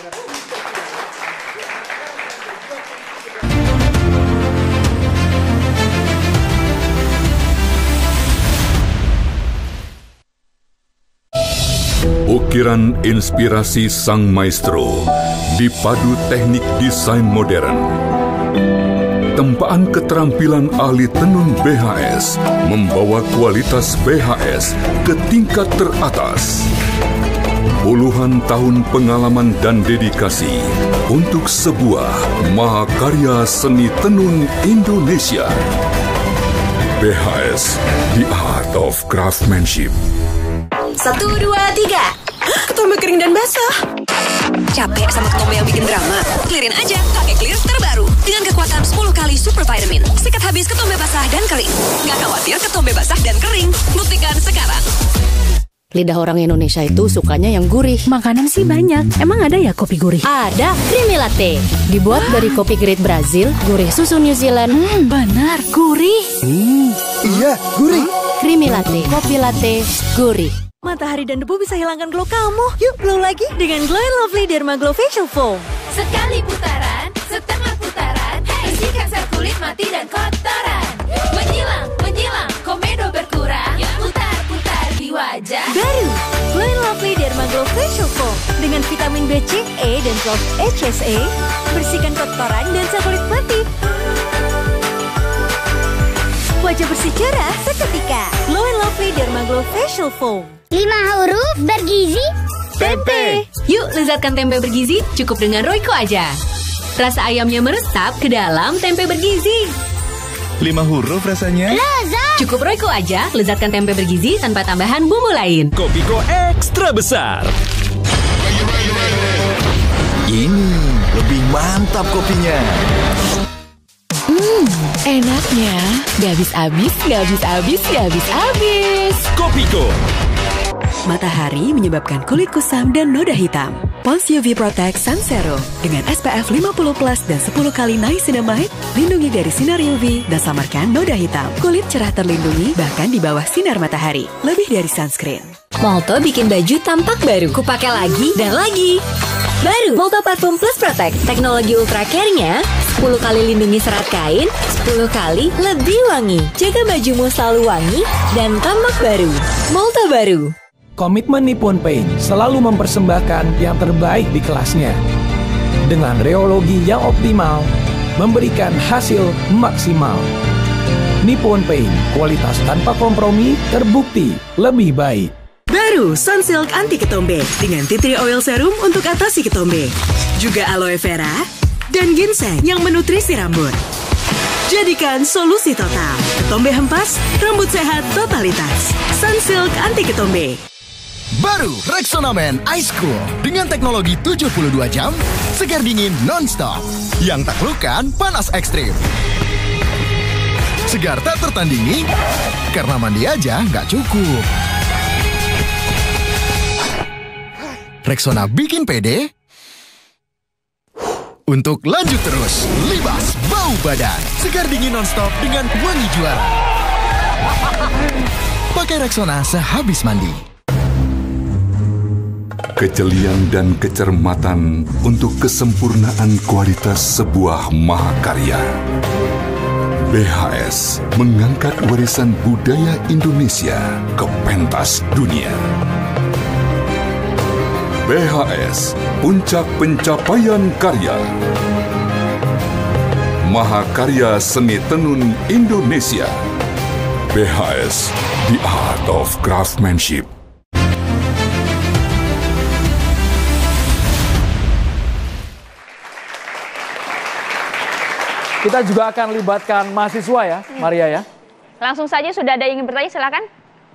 Ukiran inspirasi sang maestro dipadu teknik desain modern. Tempaan keterampilan ahli tenun B H S membawa kualitas B H S ke tingkat teratas. Puluhan tahun pengalaman dan dedikasi untuk sebuah mahakarya seni tenun Indonesia. B H S, The Art of Craftsmanship. Satu, dua, tiga. Ketombe kering dan basah. Capek sama ketombe yang bikin drama? Clearin aja pakai Clear terbaru. Dengan kekuatan sepuluh kali super vitamin. Sikat habis ketombe basah dan kering. Nggak khawatir ketombe basah dan kering. Buktikan sekarang. Lidah orang Indonesia itu sukanya yang gurih. Makanan sih banyak. Emang ada ya kopi gurih? Ada, Creamy Latte. Dibuat dari kopi grade Brazil, gurih susu New Zealand. Hmm, benar, gurih. Hmm, iya, gurih. Creamy Latte, kopi latte, gurih. Matahari dan debu bisa hilangkan glow kamu. Yuk glow lagi dengan Glow and Lovely Derma Glow Facial Foam. Sekali putaran, setengah putaran, bersihkan sel kulit mati dan kotoran. Menyilang, menyilang, komedo berkurang. Putar-putar di wajah. Baru Glow and Lovely Derma Glow Facial Foam dengan vitamin B C, E dan twelve H S A, bersihkan kotoran dan sel kulit mati. Wajah bersih cerah seketika. Glow and Lovely Derma Glow Facial Foam. Lima huruf bergizi. Tempe. Yuk lezatkan tempe bergizi cukup dengan Royco aja. Rasa ayamnya meresap ke dalam tempe bergizi. Lima huruf rasanya. Lezat. Cukup Royco aja, lezatkan tempe bergizi tanpa tambahan bumbu lain. Kopiko ekstra besar. Ini lebih mantap kopinya. Hmm, enaknya. Gak habis-habis, gak habis-habis, gak habis-habis. Kopiko. Matahari menyebabkan kulit kusam dan noda hitam. Pons U V Protect Sun Serum dengan S P F lima puluh plus dan sepuluh kali niacinamide, lindungi dari sinar U V dan samarkan noda hitam. Kulit cerah terlindungi bahkan di bawah sinar matahari. Lebih dari sunscreen. Molto bikin baju tampak baru. Kupakai lagi dan lagi. Baru Molto Parfum Plus Protect. Teknologi ultra care-nya sepuluh kali lindungi serat kain, sepuluh kali lebih wangi. Jaga bajumu selalu wangi dan tampak baru. Molto baru. Komitmen Nippon Paint selalu mempersembahkan yang terbaik di kelasnya. Dengan rheologi yang optimal, memberikan hasil maksimal. Nippon Paint, kualitas tanpa kompromi, terbukti lebih baik. Baru Sunsilk Anti Ketombe dengan tea tree oil serum untuk atasi ketombe. Juga aloe vera dan ginseng yang menutrisi rambut. Jadikan solusi total. Ketombe hempas, rambut sehat totalitas. Sunsilk Anti Ketombe. Baru Rexona Men Ice Cool dengan teknologi tujuh puluh dua jam segar dingin non-stop yang taklukkan panas ekstrim. Segar tak tertandingi karena mandi aja nggak cukup. Rexona bikin pede untuk lanjut terus. Libas bau badan segar dingin non-stop dengan wangi juara. Pakai Rexona sehabis mandi. Kejelian dan kecermatan untuk kesempurnaan kualitas sebuah mahakarya. B H S mengangkat warisan budaya Indonesia ke pentas dunia. B H S, puncak pencapaian karya. Mahakarya Seni Tenun Indonesia. B H S, the art of craftsmanship. Kita juga akan libatkan mahasiswa ya, Maria ya. Langsung saja sudah ada yang ingin bertanya, silakan.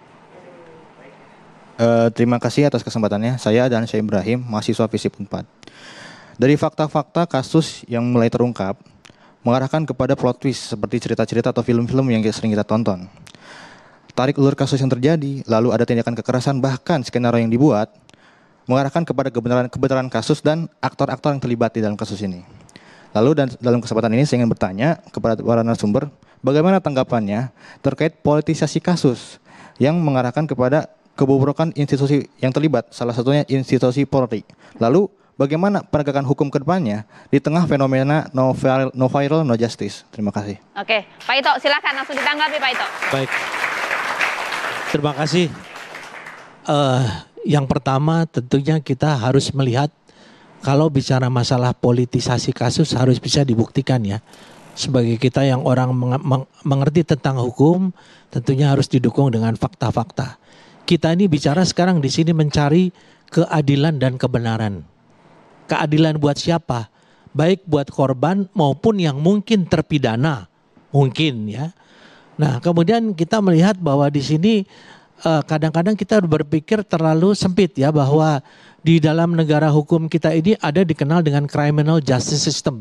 Uh, terima kasih atas kesempatannya. Saya dan Syekh Ibrahim, mahasiswa FISIP Unpad. Dari fakta-fakta kasus yang mulai terungkap, mengarahkan kepada plot twist seperti cerita-cerita atau film-film yang sering kita tonton. Tarik ulur kasus yang terjadi, lalu ada tindakan kekerasan, bahkan skenario yang dibuat, mengarahkan kepada kebenaran, kebenaran kasus dan aktor-aktor yang terlibat di dalam kasus ini. Lalu dan dalam kesempatan ini saya ingin bertanya kepada para narasumber, bagaimana tanggapannya terkait politisasi kasus yang mengarahkan kepada kebobrokan institusi yang terlibat, salah satunya institusi Polri. Lalu bagaimana penegakan hukum ke depannya di tengah fenomena no viral, no viral, no justice? Terima kasih. Oke, Pak Ito silakan langsung ditanggapi Pak Ito. Baik, terima kasih. Uh, yang pertama tentunya kita harus melihat kalau bicara masalah politisasi kasus harus bisa dibuktikan ya. Sebagai kita yang orang meng meng mengerti tentang hukum, tentunya harus didukung dengan fakta-fakta. Kita ini bicara sekarang di sini mencari keadilan dan kebenaran. Keadilan buat siapa? Baik buat korban maupun yang mungkin terpidana, mungkin ya. Nah, kemudian kita melihat bahwa di sini kadang-kadang uh, kita berpikir terlalu sempit ya, bahwa di dalam negara hukum kita ini ada dikenal dengan criminal justice system,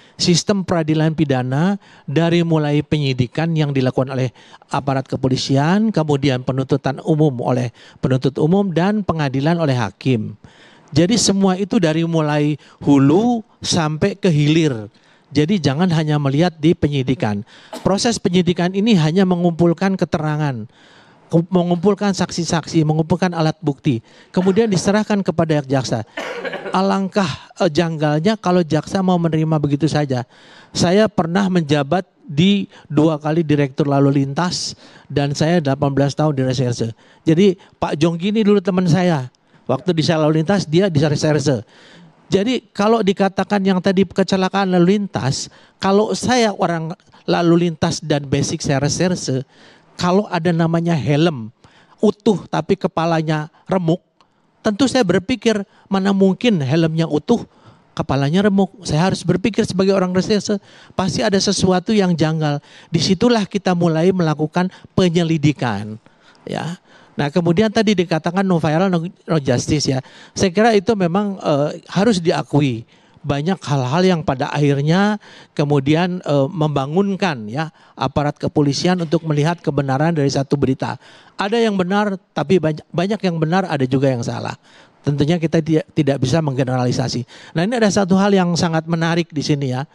sistem peradilan pidana dari mulai penyidikan yang dilakukan oleh aparat kepolisian, kemudian penuntutan umum oleh penuntut umum dan pengadilan oleh hakim. Jadi semua itu dari mulai hulu sampai ke hilir. Jadi jangan hanya melihat di penyidikan. Proses penyidikan ini hanya mengumpulkan keterangan, mengumpulkan saksi-saksi, mengumpulkan alat bukti, kemudian diserahkan kepada jaksa. Alangkah eh, janggalnya kalau jaksa mau menerima begitu saja. Saya pernah menjabat di dua kali direktur lalu lintas dan saya delapan belas tahun di reserse. Jadi Pak Jonggi ini dulu teman saya. Waktu di lalu lintas dia di reserse. Jadi kalau dikatakan yang tadi kecelakaan lalu lintas, kalau saya orang lalu lintas dan basic saya reserse, kalau ada namanya helm utuh tapi kepalanya remuk, tentu saya berpikir mana mungkin helmnya utuh, kepalanya remuk. Saya harus berpikir sebagai orang reserse, pasti ada sesuatu yang janggal. Disitulah kita mulai melakukan penyelidikan, ya. Nah kemudian tadi dikatakan no viral no, no justice ya. Saya kira itu memang uh, harus diakui. Banyak hal-hal yang pada akhirnya kemudian uh, membangunkan ya aparat kepolisian untuk melihat kebenaran dari satu berita. Ada yang benar tapi banyak, banyak yang benar, ada juga yang salah. Tentunya kita tidak, tidak bisa menggeneralisasi. Nah ini ada satu hal yang sangat menarik di sini ya.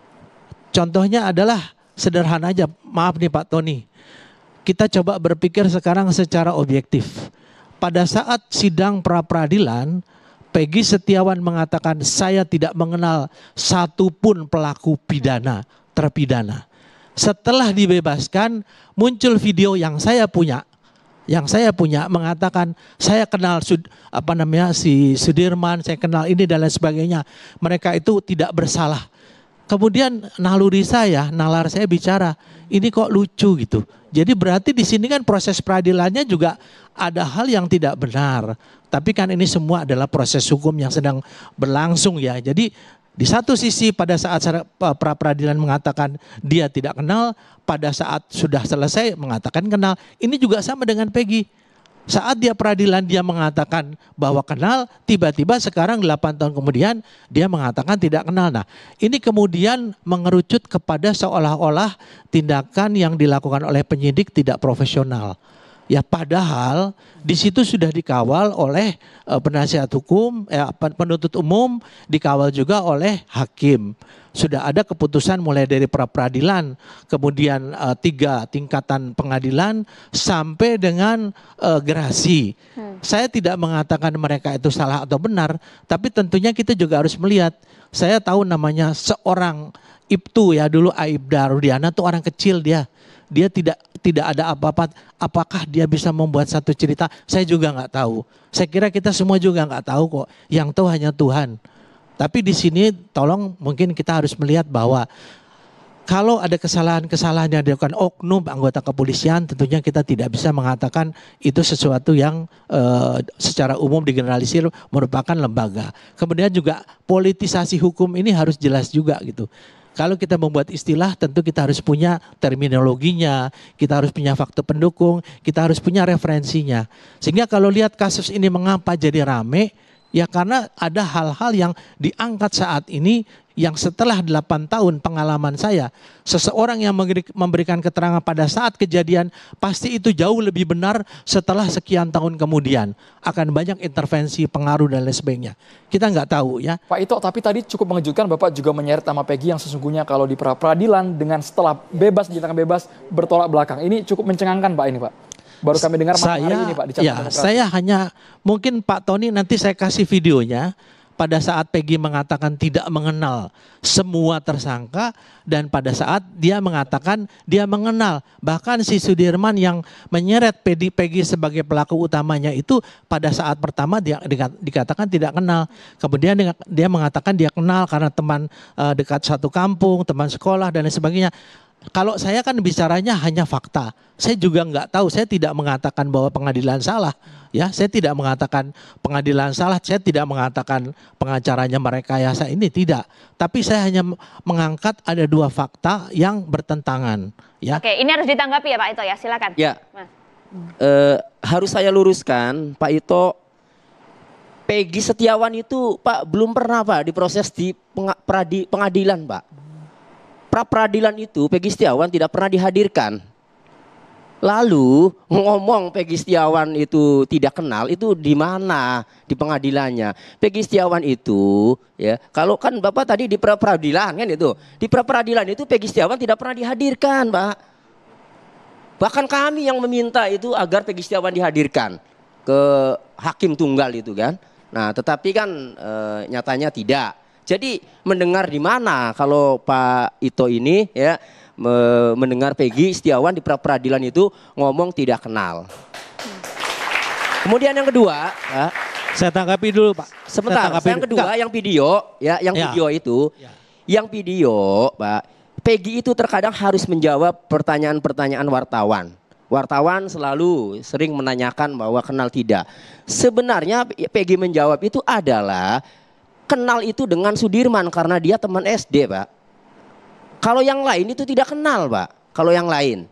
Contohnya adalah sederhana aja, maaf nih Pak Tony. Kita coba berpikir sekarang secara objektif. Pada saat sidang pra-peradilan, Peggy Setiawan mengatakan saya tidak mengenal satupun pelaku pidana, terpidana. Setelah dibebaskan, muncul video yang saya punya. Yang saya punya mengatakan saya kenal sud, apa namanya si Sudirman, saya kenal ini dan lain sebagainya. Mereka itu tidak bersalah. Kemudian naluri saya, nalar saya bicara, ini kok lucu gitu. Jadi berarti di sini kan proses peradilannya juga ada hal yang tidak benar. Tapi kan ini semua adalah proses hukum yang sedang berlangsung ya. Jadi di satu sisi pada saat pra peradilan mengatakan dia tidak kenal, pada saat sudah selesai mengatakan kenal. Ini juga sama dengan Peggy. Saat dia peradilan dia mengatakan bahwa kenal, tiba-tiba sekarang delapan tahun kemudian dia mengatakan tidak kenal. Nah ini kemudian mengerucut kepada seolah-olah tindakan yang dilakukan oleh penyidik tidak profesional. Ya padahal di situ sudah dikawal oleh uh, penasihat hukum, eh, penuntut umum, dikawal juga oleh hakim. Sudah ada keputusan mulai dari pra peradilan, kemudian uh, tiga tingkatan pengadilan sampai dengan uh, gerasi. Hmm. Saya tidak mengatakan mereka itu salah atau benar, tapi tentunya kita juga harus melihat. Saya tahu namanya seorang Ibtu ya dulu Aibda Rudiana tuh orang kecil dia. Dia tidak tidak ada apa-apa. Apakah dia bisa membuat satu cerita? Saya juga nggak tahu. Saya kira kita semua juga nggak tahu kok. Yang tahu hanya Tuhan. Tapi di sini tolong mungkin kita harus melihat bahwa kalau ada kesalahan-kesalahan yang dilakukan oknum anggota kepolisian, tentunya kita tidak bisa mengatakan itu sesuatu yang uh, secara umum digeneralisir merupakan lembaga. Kemudian juga politisasi hukum ini harus jelas juga gitu. Kalau kita membuat istilah tentu kita harus punya terminologinya, kita harus punya fakta pendukung, kita harus punya referensinya. Sehingga kalau lihat kasus ini mengapa jadi rame, ya karena ada hal-hal yang diangkat saat ini yang setelah delapan tahun pengalaman saya, seseorang yang memberikan keterangan pada saat kejadian pasti itu jauh lebih benar setelah sekian tahun kemudian. Akan banyak intervensi, pengaruh dan lain sebagainya. Kita nggak tahu ya. Pak Ito, tapi tadi cukup mengejutkan Bapak juga menyeret nama Peggy yang sesungguhnya kalau di pra peradilan dengan setelah bebas, dinyatakan bebas, bertolak belakang. Ini cukup mencengangkan Pak ini Pak. Baru kami dengar malam hari ini Pak. Di ya, saya hanya mungkin Pak Tony nanti saya kasih videonya. Pada saat Peggy mengatakan tidak mengenal semua tersangka dan pada saat dia mengatakan dia mengenal. Bahkan si Sudirman yang menyeret Peggy sebagai pelaku utamanya itu pada saat pertama dia dikatakan tidak kenal. Kemudian dia mengatakan dia kenal karena teman uh, dekat satu kampung, teman sekolah dan lain sebagainya. Kalau saya kan bicaranya hanya fakta. Saya juga nggak tahu, saya tidak mengatakan bahwa pengadilan salah. Ya, saya tidak mengatakan pengadilan salah, saya tidak mengatakan pengacaranya merekayasa ini, tidak. Tapi saya hanya mengangkat ada dua fakta yang bertentangan. Ya. Oke, ini harus ditanggapi ya Pak Ito ya, silakan. Ya, eh, harus saya luruskan Pak Ito, Peggy Setiawan itu Pak belum pernah Pak diproses di pengadilan Pak. pra peradilan itu Peggy Setiawan tidak pernah dihadirkan. Lalu ngomong Peggy Setiawan itu tidak kenal, itu di mana di pengadilannya? Peggy Setiawan itu ya, kalau kan Bapak tadi di pra peradilan kan itu, di pra peradilan itu Peggy Setiawan tidak pernah dihadirkan, Pak. Bahkan kami yang meminta itu agar Peggy Setiawan dihadirkan ke hakim tunggal itu kan. Nah, tetapi kan e, nyatanya tidak. Jadi mendengar di mana kalau Pak Ito ini ya mendengar Peggy Setiawan di pra peradilan itu ngomong tidak kenal. Kemudian yang kedua, ya, saya tanggapi dulu Pak. Sebentar, yang kedua enggak. yang video, ya, yang ya. video itu, ya. yang video, Pak, Peggy itu terkadang harus menjawab pertanyaan-pertanyaan wartawan. Wartawan selalu sering menanyakan bahwa kenal tidak. Sebenarnya Peggy menjawab itu adalah kenal itu dengan Sudirman karena dia teman S D, Pak. Kalau yang lain itu tidak kenal, Pak. Kalau yang lain.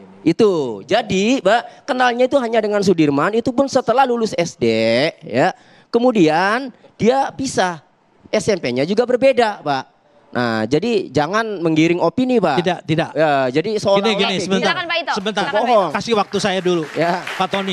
Itu. Jadi, Pak, kenalnya itu hanya dengan Sudirman, itu pun setelah lulus S D, ya. Kemudian dia pisah. S M P-nya juga berbeda, Pak. Nah, jadi jangan menggiring opini, Pak. Tidak, tidak. Ya, jadi seolah-olah gini, gini, sebentar. Silakan, Pak Ito. Sebentar. Silakan, Pak Ito. Kasih waktu saya dulu. Ya. Pak Tony.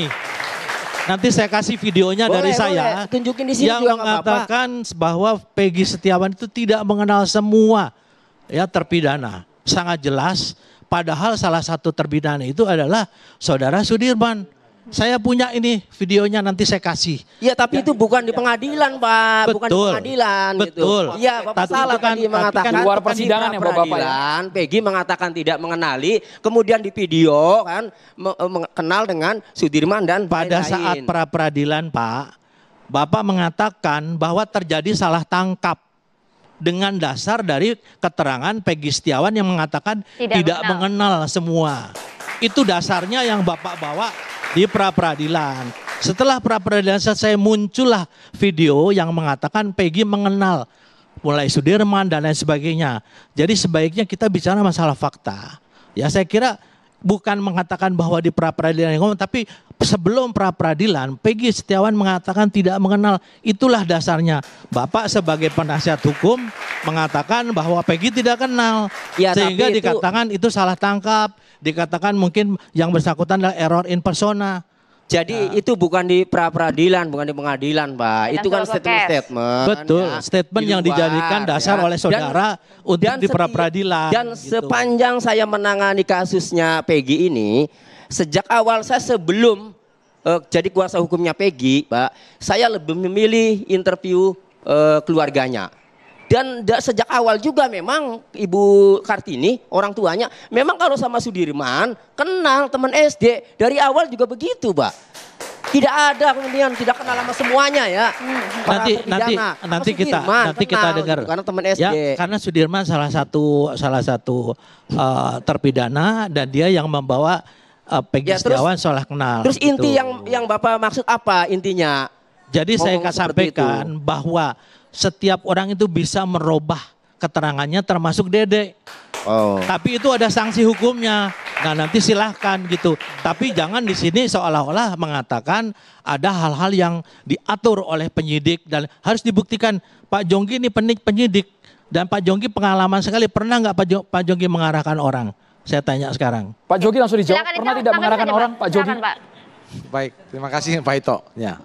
Nanti saya kasih videonya boleh, dari saya boleh. Tunjukin di sini yang juga mengatakan bahwa Peggy Setiawan itu tidak mengenal semua ya terpidana. Sangat jelas, padahal salah satu terpidana itu adalah saudara Sudirman. Saya punya ini videonya, nanti saya kasih. Ya, tapi ya. itu bukan di pengadilan, Pak. Betul. Bukan di pengadilan. Betul. Iya, gitu. Bapak tapi salah kan, tadi mengatakan. Kan luar persidangan ya, Bapak ya. Peggy mengatakan tidak mengenali, kemudian di video kan kenal dengan Sudirman dan pada lain-lain. saat pra peradilan, Pak, Bapak mengatakan bahwa terjadi salah tangkap dengan dasar dari keterangan Peggy Setiawan yang mengatakan tidak, tidak mengenal. mengenal semua. Itu dasarnya yang Bapak bawa di pra peradilan. Setelah pra peradilan selesai, muncullah video yang mengatakan Peggy mengenal mulai Sudirman dan lain sebagainya. Jadi sebaiknya kita bicara masalah fakta. Ya, saya kira bukan mengatakan bahwa di pra peradilan yang ngomong, tapi sebelum pra peradilan Peggy Setiawan mengatakan tidak mengenal. Itulah dasarnya. Bapak sebagai penasihat hukum mengatakan bahwa Peggy tidak kenal, ya, sehingga itu... dikatakan itu salah tangkap, dikatakan mungkin yang bersangkutan adalah error in persona. Jadi ya. itu bukan di pra peradilan, bukan di pengadilan, Pak. Dan itu kan statement-statement. Betul, ya. statement di yang dijadikan dasar ya. oleh saudara dan, untuk dan di pra peradilan. Dan gitu. Sepanjang saya menangani kasusnya Peggy ini, sejak awal saya sebelum uh, jadi kuasa hukumnya Peggy, Pak, saya lebih memilih interview uh, keluarganya. Dan da, sejak awal juga memang Ibu Kartini, orang tuanya, memang kalau sama Sudirman, kenal teman S D. Dari awal juga begitu, Pak. Tidak ada kemudian tidak kenal sama semuanya ya. Hmm. Nanti nanti nanti kita nanti kenal, kita dengar. Gitu, karena teman S D. Ya, karena Sudirman salah satu salah satu uh, terpidana dan dia yang membawa uh, Peggy ya, Setiawan seolah kenal. Terus inti gitu. yang yang Bapak maksud apa intinya? Jadi saya akan sampaikan itu. bahwa setiap orang itu bisa merubah keterangannya termasuk Dede. Oh. Tapi itu ada sanksi hukumnya. Nah, nanti silahkan gitu. Tapi jangan di sini seolah-olah mengatakan ada hal-hal yang diatur oleh penyidik dan harus dibuktikan. Pak Jonggi ini penyidik dan Pak Jonggi pengalaman sekali. Pernah nggak Pak Jonggi mengarahkan orang? Saya tanya sekarang. Pak Jonggi langsung dijawab. Silakan, pernah tidak mengarahkan orang, Pak, Pak Jonggi? Silakan, Pak. Baik, terima kasih Pak Ito. Ya.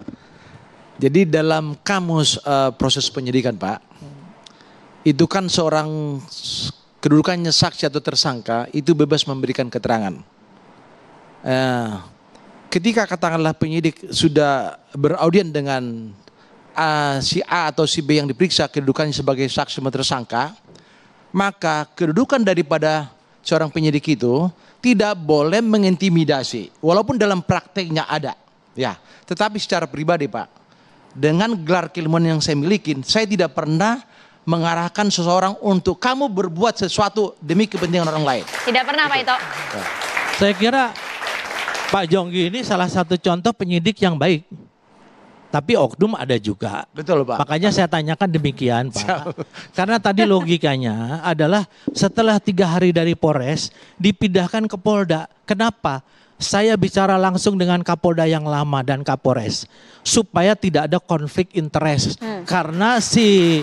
Jadi dalam kamus uh, proses penyidikan, Pak, itu kan seorang kedudukannya saksi atau tersangka itu bebas memberikan keterangan. Uh, ketika katakanlah penyidik sudah beraudien dengan uh, si A atau si B yang diperiksa kedudukannya sebagai saksi atau tersangka, maka kedudukan daripada seorang penyidik itu tidak boleh mengintimidasi, walaupun dalam prakteknya ada. Ya, tetapi secara pribadi, Pak, dengan gelar keilmuan yang saya miliki, saya tidak pernah mengarahkan seseorang untuk kamu berbuat sesuatu demi kepentingan orang lain. Tidak pernah, Pak Ito. Ya. Saya kira Pak Jonggi ini salah satu contoh penyidik yang baik. Tapi oknum ada juga. Betul, Pak. Makanya saya tanyakan demikian, Pak. Karena tadi logikanya adalah setelah tiga hari dari Polres dipindahkan ke Polda. Kenapa? Saya bicara langsung dengan Kapolda yang lama dan Kapolres supaya tidak ada konflik interest. Hmm. Karena si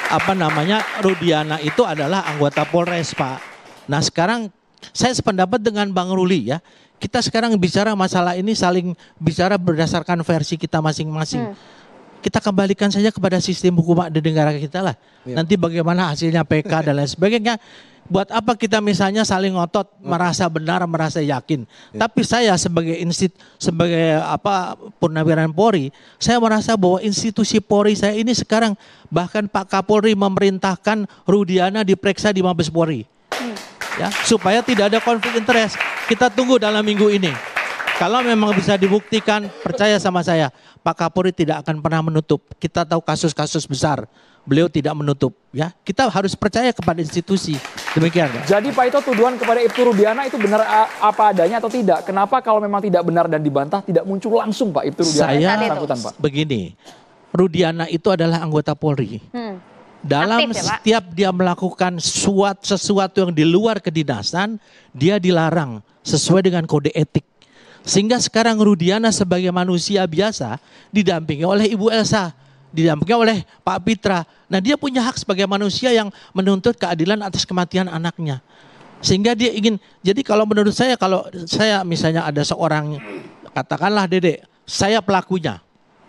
apa namanya Rudiana itu adalah anggota Polres, Pak. Nah sekarang saya sependapat dengan Bang Ruli ya. Kita sekarang bicara masalah ini saling bicara berdasarkan versi kita masing-masing. Hmm. Kita kembalikan saja kepada sistem hukum di negara kita lah. Ya. Nanti bagaimana hasilnya P K dan lain sebagainya. Buat apa kita misalnya saling ngotot, oh. merasa benar, merasa yakin. Ya. Tapi saya sebagai instit, sebagai apa purnawirawan Polri, saya merasa bahwa institusi Polri saya ini sekarang bahkan Pak Kapolri memerintahkan Rudiana diperiksa di Mabes Polri. Hmm. Ya, supaya tidak ada konflik interest. Kita tunggu dalam minggu ini. Kalau memang bisa dibuktikan, percaya sama saya, Pak Kapolri tidak akan pernah menutup. Kita tahu kasus-kasus besar, beliau tidak menutup. Ya, kita harus percaya kepada institusi. Demikian. Pak. Jadi Pak Ito, tuduhan kepada Ibtu Rudiana itu benar apa adanya atau tidak? Kenapa kalau memang tidak benar dan dibantah tidak muncul langsung Pak Ibtu Rudiana? Saya Pak. Begini, Rudiana itu adalah anggota Polri. Hmm. Dalam aktif, ya, setiap dia melakukan suat, sesuatu yang di luar kedinasan, dia dilarang sesuai dengan kode etik. Sehingga sekarang Rudiana sebagai manusia biasa didampingi oleh Ibu Elsa, didampingi oleh Pak Pitra. Nah dia punya hak sebagai manusia yang menuntut keadilan atas kematian anaknya. Sehingga dia ingin, jadi kalau menurut saya, kalau saya misalnya ada seorang, katakanlah Dede, saya pelakunya,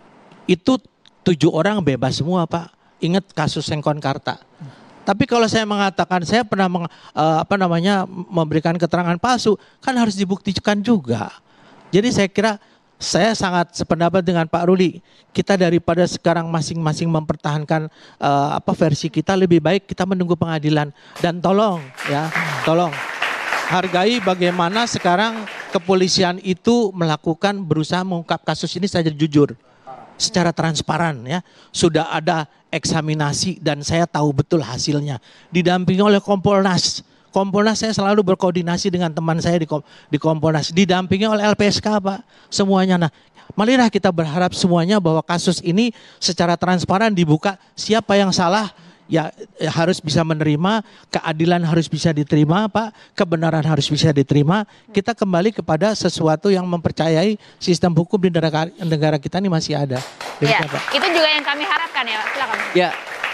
itu tujuh orang bebas semua Pak. Ingat kasus Sengkon Karta. Tapi kalau saya mengatakan saya pernah meng, uh, apa namanya memberikan keterangan palsu, kan harus dibuktikan juga. Jadi saya kira saya sangat sependapat dengan Pak Ruli. Kita daripada sekarang masing-masing mempertahankan uh, apa versi kita, lebih baik kita menunggu pengadilan. Dan tolong ya, tolong hargai bagaimana sekarang kepolisian itu melakukan berusaha mengungkap kasus ini secara jujur, secara transparan ya. Sudah ada eksaminasi dan saya tahu betul hasilnya. Didampingi oleh Kompolnas. Kompolnas saya selalu berkoordinasi dengan teman saya di, di Kompolnas. Didampingi oleh L P S K Pak. Semuanya. Nah, marilah kita berharap semuanya bahwa kasus ini secara transparan dibuka. Siapa yang salah ya, ya harus bisa menerima. Keadilan harus bisa diterima Pak. Kebenaran harus bisa diterima. Kita kembali kepada sesuatu yang mempercayai sistem hukum di negara, negara kita ini masih ada. Ya, itu juga yang kami harapkan ya. Silakan. Ya,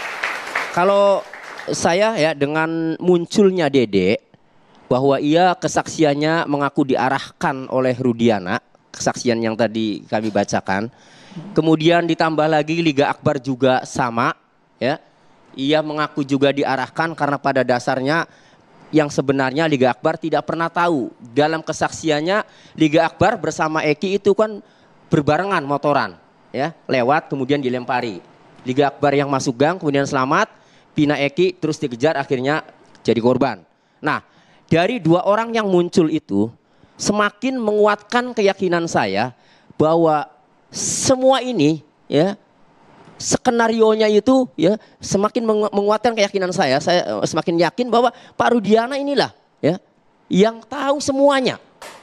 kalau saya ya dengan munculnya Dede bahwa ia kesaksiannya mengaku diarahkan oleh Rudiana, kesaksian yang tadi kami bacakan. Kemudian ditambah lagi Liga Akbar juga sama ya. Ia mengaku juga diarahkan karena pada dasarnya yang sebenarnya Liga Akbar tidak pernah tahu. Dalam kesaksiannya Liga Akbar bersama Eki itu kan berbarengan motoran ya, lewat kemudian dilempari. Liga Akbar yang masuk gang kemudian selamat, Pina Eki terus dikejar akhirnya jadi korban. Nah, dari dua orang yang muncul itu semakin menguatkan keyakinan saya bahwa semua ini ya skenarionya itu ya semakin menguatkan keyakinan saya. Saya semakin yakin bahwa Pak Rudiana inilah ya yang tahu semuanya.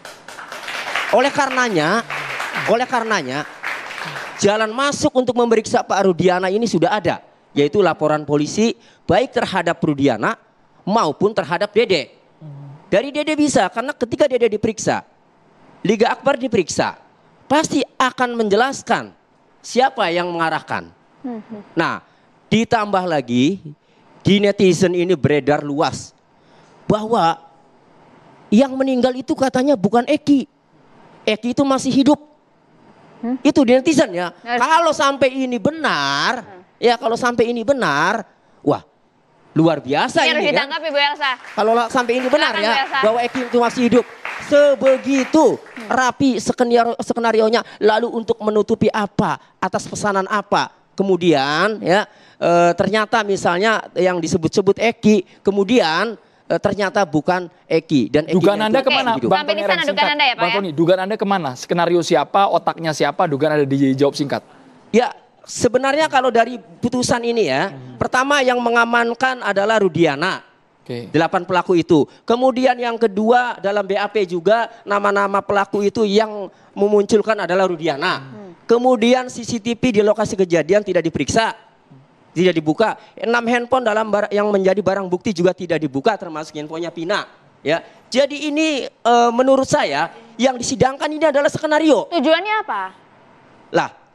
Oleh karenanya, oleh karenanya jalan masuk untuk memeriksa Pak Rudiana ini sudah ada, yaitu laporan polisi baik terhadap Rudiana maupun terhadap Dede. Dari Dede bisa, karena ketika Dede diperiksa, Liga Akbar diperiksa, pasti akan menjelaskan siapa yang mengarahkan. Nah, ditambah lagi di netizen ini beredar luas bahwa yang meninggal itu katanya bukan Eki. Eki itu masih hidup. Hmm? Itu di netizen ya. Nah, kalau sampai ini benar, hmm. ya kalau sampai ini benar, wah luar biasa ini, ini harus ya. ditanggapi Bu Elsa. Kalau sampai ini benar Silakan, ya, Bu Elsa. bahwa Eki itu masih hidup. Sebegitu hmm. rapi skenario skenarionya, lalu untuk menutupi apa, atas pesanan apa. Kemudian ya e, ternyata misalnya yang disebut-sebut Eki, kemudian e, ternyata bukan Eki dan Eki. Dugaan Anda kemana? Bang Sampai di sana dugaan Anda ya Pak Bang ya? Tony, dugaan Anda kemana? Skenario siapa, otaknya siapa, dugaan Anda dijawab singkat. Ya sebenarnya kalau dari putusan ini ya, hmm. pertama yang mengamankan adalah Rudiana. Okay. Delapan pelaku itu. Kemudian yang kedua dalam B A P juga nama-nama pelaku itu yang memunculkan adalah Rudiana. Hmm. Kemudian C C T V di lokasi kejadian tidak diperiksa, tidak dibuka. Enam handphone dalam bar yang menjadi barang bukti juga tidak dibuka, termasuk handphonenya Pina. Ya, jadi ini e, menurut saya yang disidangkan ini adalah skenario. Tujuannya apa? Lah,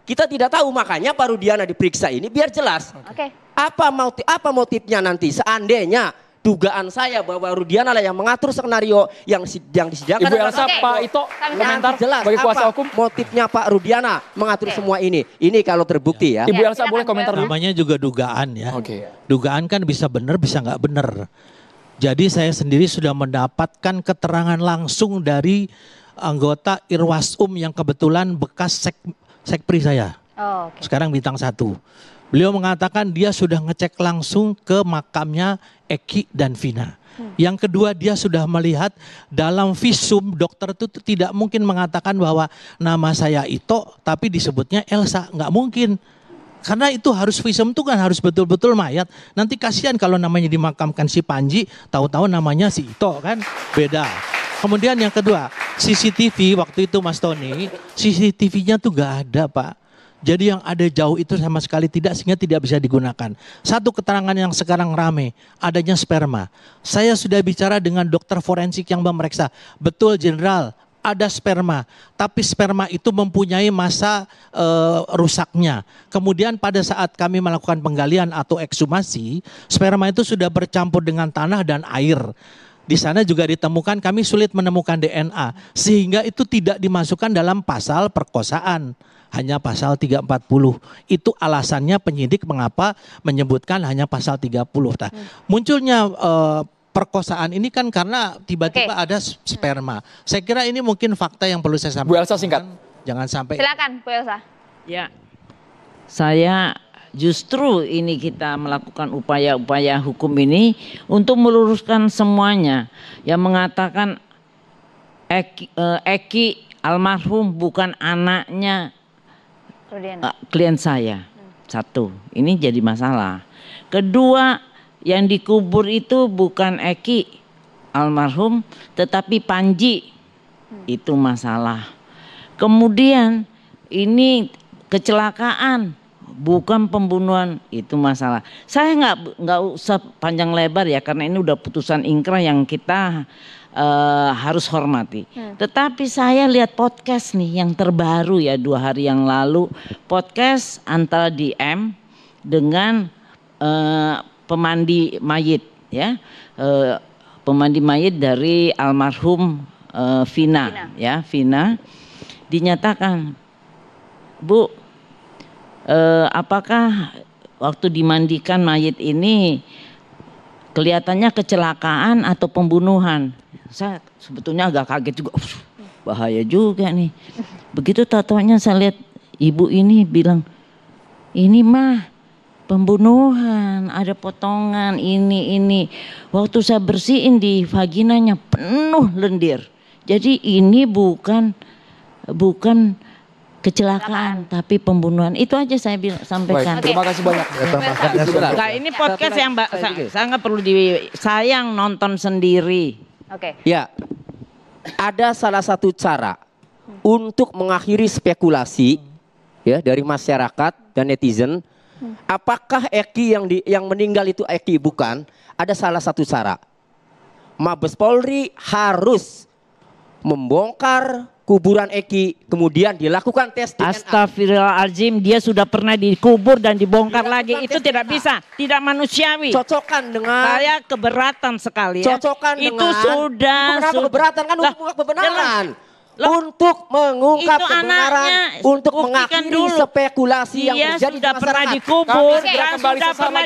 Kita tidak tahu, makanya Pak Rudiana diperiksa ini biar jelas. Oke. Apa motif apa motifnya nanti seandainya dugaan saya bahwa Rudiana lah yang mengatur skenario yang yang disediakan. Ibu Elsa, Oke. Pak Ito, komentar jelas sebagai kuasa apa hukum. motifnya Pak Rudiana mengatur semua ini. Ini kalau terbukti ya. Ibu Elsa boleh komentar dulu. Namanya juga dugaan ya. Oke. Dugaan kan bisa benar bisa nggak benar. Jadi saya sendiri sudah mendapatkan keterangan langsung dari anggota Irwasum yang kebetulan bekas sek, sekpri saya. Oh, okay. Sekarang bintang satu. Beliau mengatakan dia sudah ngecek langsung ke makamnya Eki dan Vina. Hmm. Yang kedua, dia sudah melihat dalam visum dokter itu tidak mungkin mengatakan bahwa nama saya Ito tapi disebutnya Elsa, nggak mungkin. Karena itu harus visum itu kan harus betul-betul mayat. Nanti kasihan kalau namanya dimakamkan si Panji, tahu-tahu namanya si Ito kan, beda. Kemudian yang kedua, C C T V waktu itu Mas Tony, C C T V-nya tuh nggak ada Pak. Jadi yang ada jauh itu sama sekali tidak, sehingga tidak bisa digunakan. Satu keterangan yang sekarang rame, adanya sperma. Saya sudah bicara dengan dokter forensik yang memeriksa. Betul Jenderal, ada sperma. Tapi sperma itu mempunyai masa e, rusaknya. Kemudian pada saat kami melakukan penggalian atau ekshumasi, sperma itu sudah bercampur dengan tanah dan air. Di sana juga ditemukan, kami sulit menemukan D N A. Sehingga itu tidak dimasukkan dalam pasal perkosaan. Hanya pasal tiga ratus empat puluh. Itu alasannya penyidik mengapa menyebutkan hanya pasal tiga puluh. Nah, hmm. munculnya uh, perkosaan ini kan karena tiba-tiba okay. ada sperma. Saya kira ini mungkin fakta yang perlu saya sampaikan. Bu Elsa singkat. Jangan sampai. Silakan Bu Elsa. Ya, saya justru ini kita melakukan upaya-upaya hukum ini untuk meluruskan semuanya. Yang mengatakan Eki, uh, Eki almarhum bukan anaknya Uh, klien saya. Hmm. Satu, ini jadi masalah. Kedua, yang dikubur itu bukan Eki almarhum tetapi Panji. Hmm. Itu masalah. Kemudian ini kecelakaan bukan pembunuhan, itu masalah. Saya nggak nggak usah panjang lebar ya karena ini udah putusan ingkrah yang kita Uh, harus hormati. Hmm. Tetapi saya lihat podcast nih yang terbaru ya dua hari yang lalu, podcast antara D M dengan uh, pemandi mayit ya, uh, pemandi mayit dari almarhum uh, Vina, Vina ya Vina, dinyatakan, Bu, uh, apakah waktu dimandikan mayit ini kelihatannya kecelakaan atau pembunuhan? Saya sebetulnya agak kaget juga, bahaya juga nih. Begitu tatonya saya lihat ibu ini bilang, ini mah pembunuhan, ada potongan ini ini. Waktu saya bersihin di vaginanya penuh lendir. Jadi ini bukan bukan kecelakaan tapi pembunuhan. Itu aja saya bilang, sampaikan. Baik, terima kasih banyak. Nah, ini podcast yang Mbak sangat perlu di sayang nonton sendiri. Oke. Okay. Ya, ada salah satu cara hmm. untuk mengakhiri spekulasi hmm. ya dari masyarakat dan netizen. Hmm. Apakah Eki yang di, yang meninggal itu Eki bukan? Ada salah satu cara. Mabes Polri harus membongkar kuburan Eki, kemudian dilakukan tes D N A. Astagfirullahaladzim, dia sudah pernah dikubur dan dibongkar lagi. Itu tidak D N A. Bisa, tidak manusiawi. Cocokkan dengan. Saya keberatan sekali ya. Cocokkan itu dengan. Sudah. Kenapa sudah. keberatan kan untuk mengungkap kebenaran. Loh, untuk mengungkap kebenaran, anaknya, untuk mengakhiri dulu. spekulasi dia yang terjadi sudah di pernah masyarakat. dikubur, Kami dan kembali sudah pernah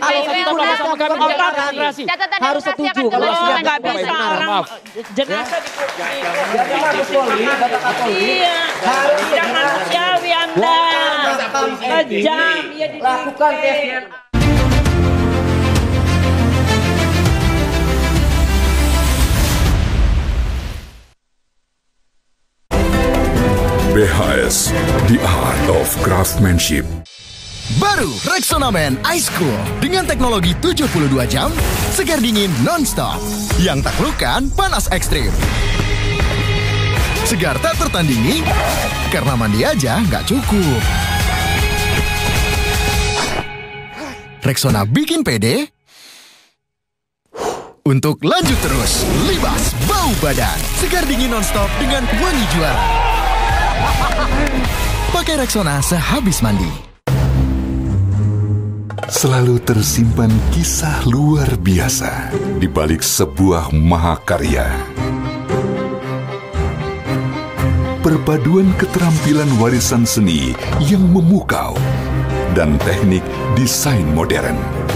di harus setuju. Kalau nggak bisa orang jenazah dikubur. Iya, tidak manusiawi Anda. Kejam. Lakukan tes D N A. B H S, The Art of Craftsmanship. Baru Rexona Men Ice Cool dengan teknologi tujuh puluh dua jam, segar dingin non-stop, yang taklukkan panas ekstrim. Segar tak tertandingi, karena mandi aja nggak cukup. Rexona bikin pede untuk lanjut terus, libas bau badan, segar dingin non-stop dengan wangi juara. Pakai Rexona sehabis mandi. Selalu tersimpan kisah luar biasa di balik sebuah mahakarya. Perpaduan keterampilan warisan seni yang memukau dan teknik desain modern.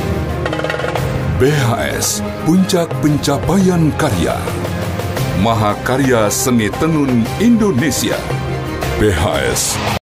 B H S, Puncak Pencapaian Karya. Mahakarya Seni Tenun Indonesia. B H S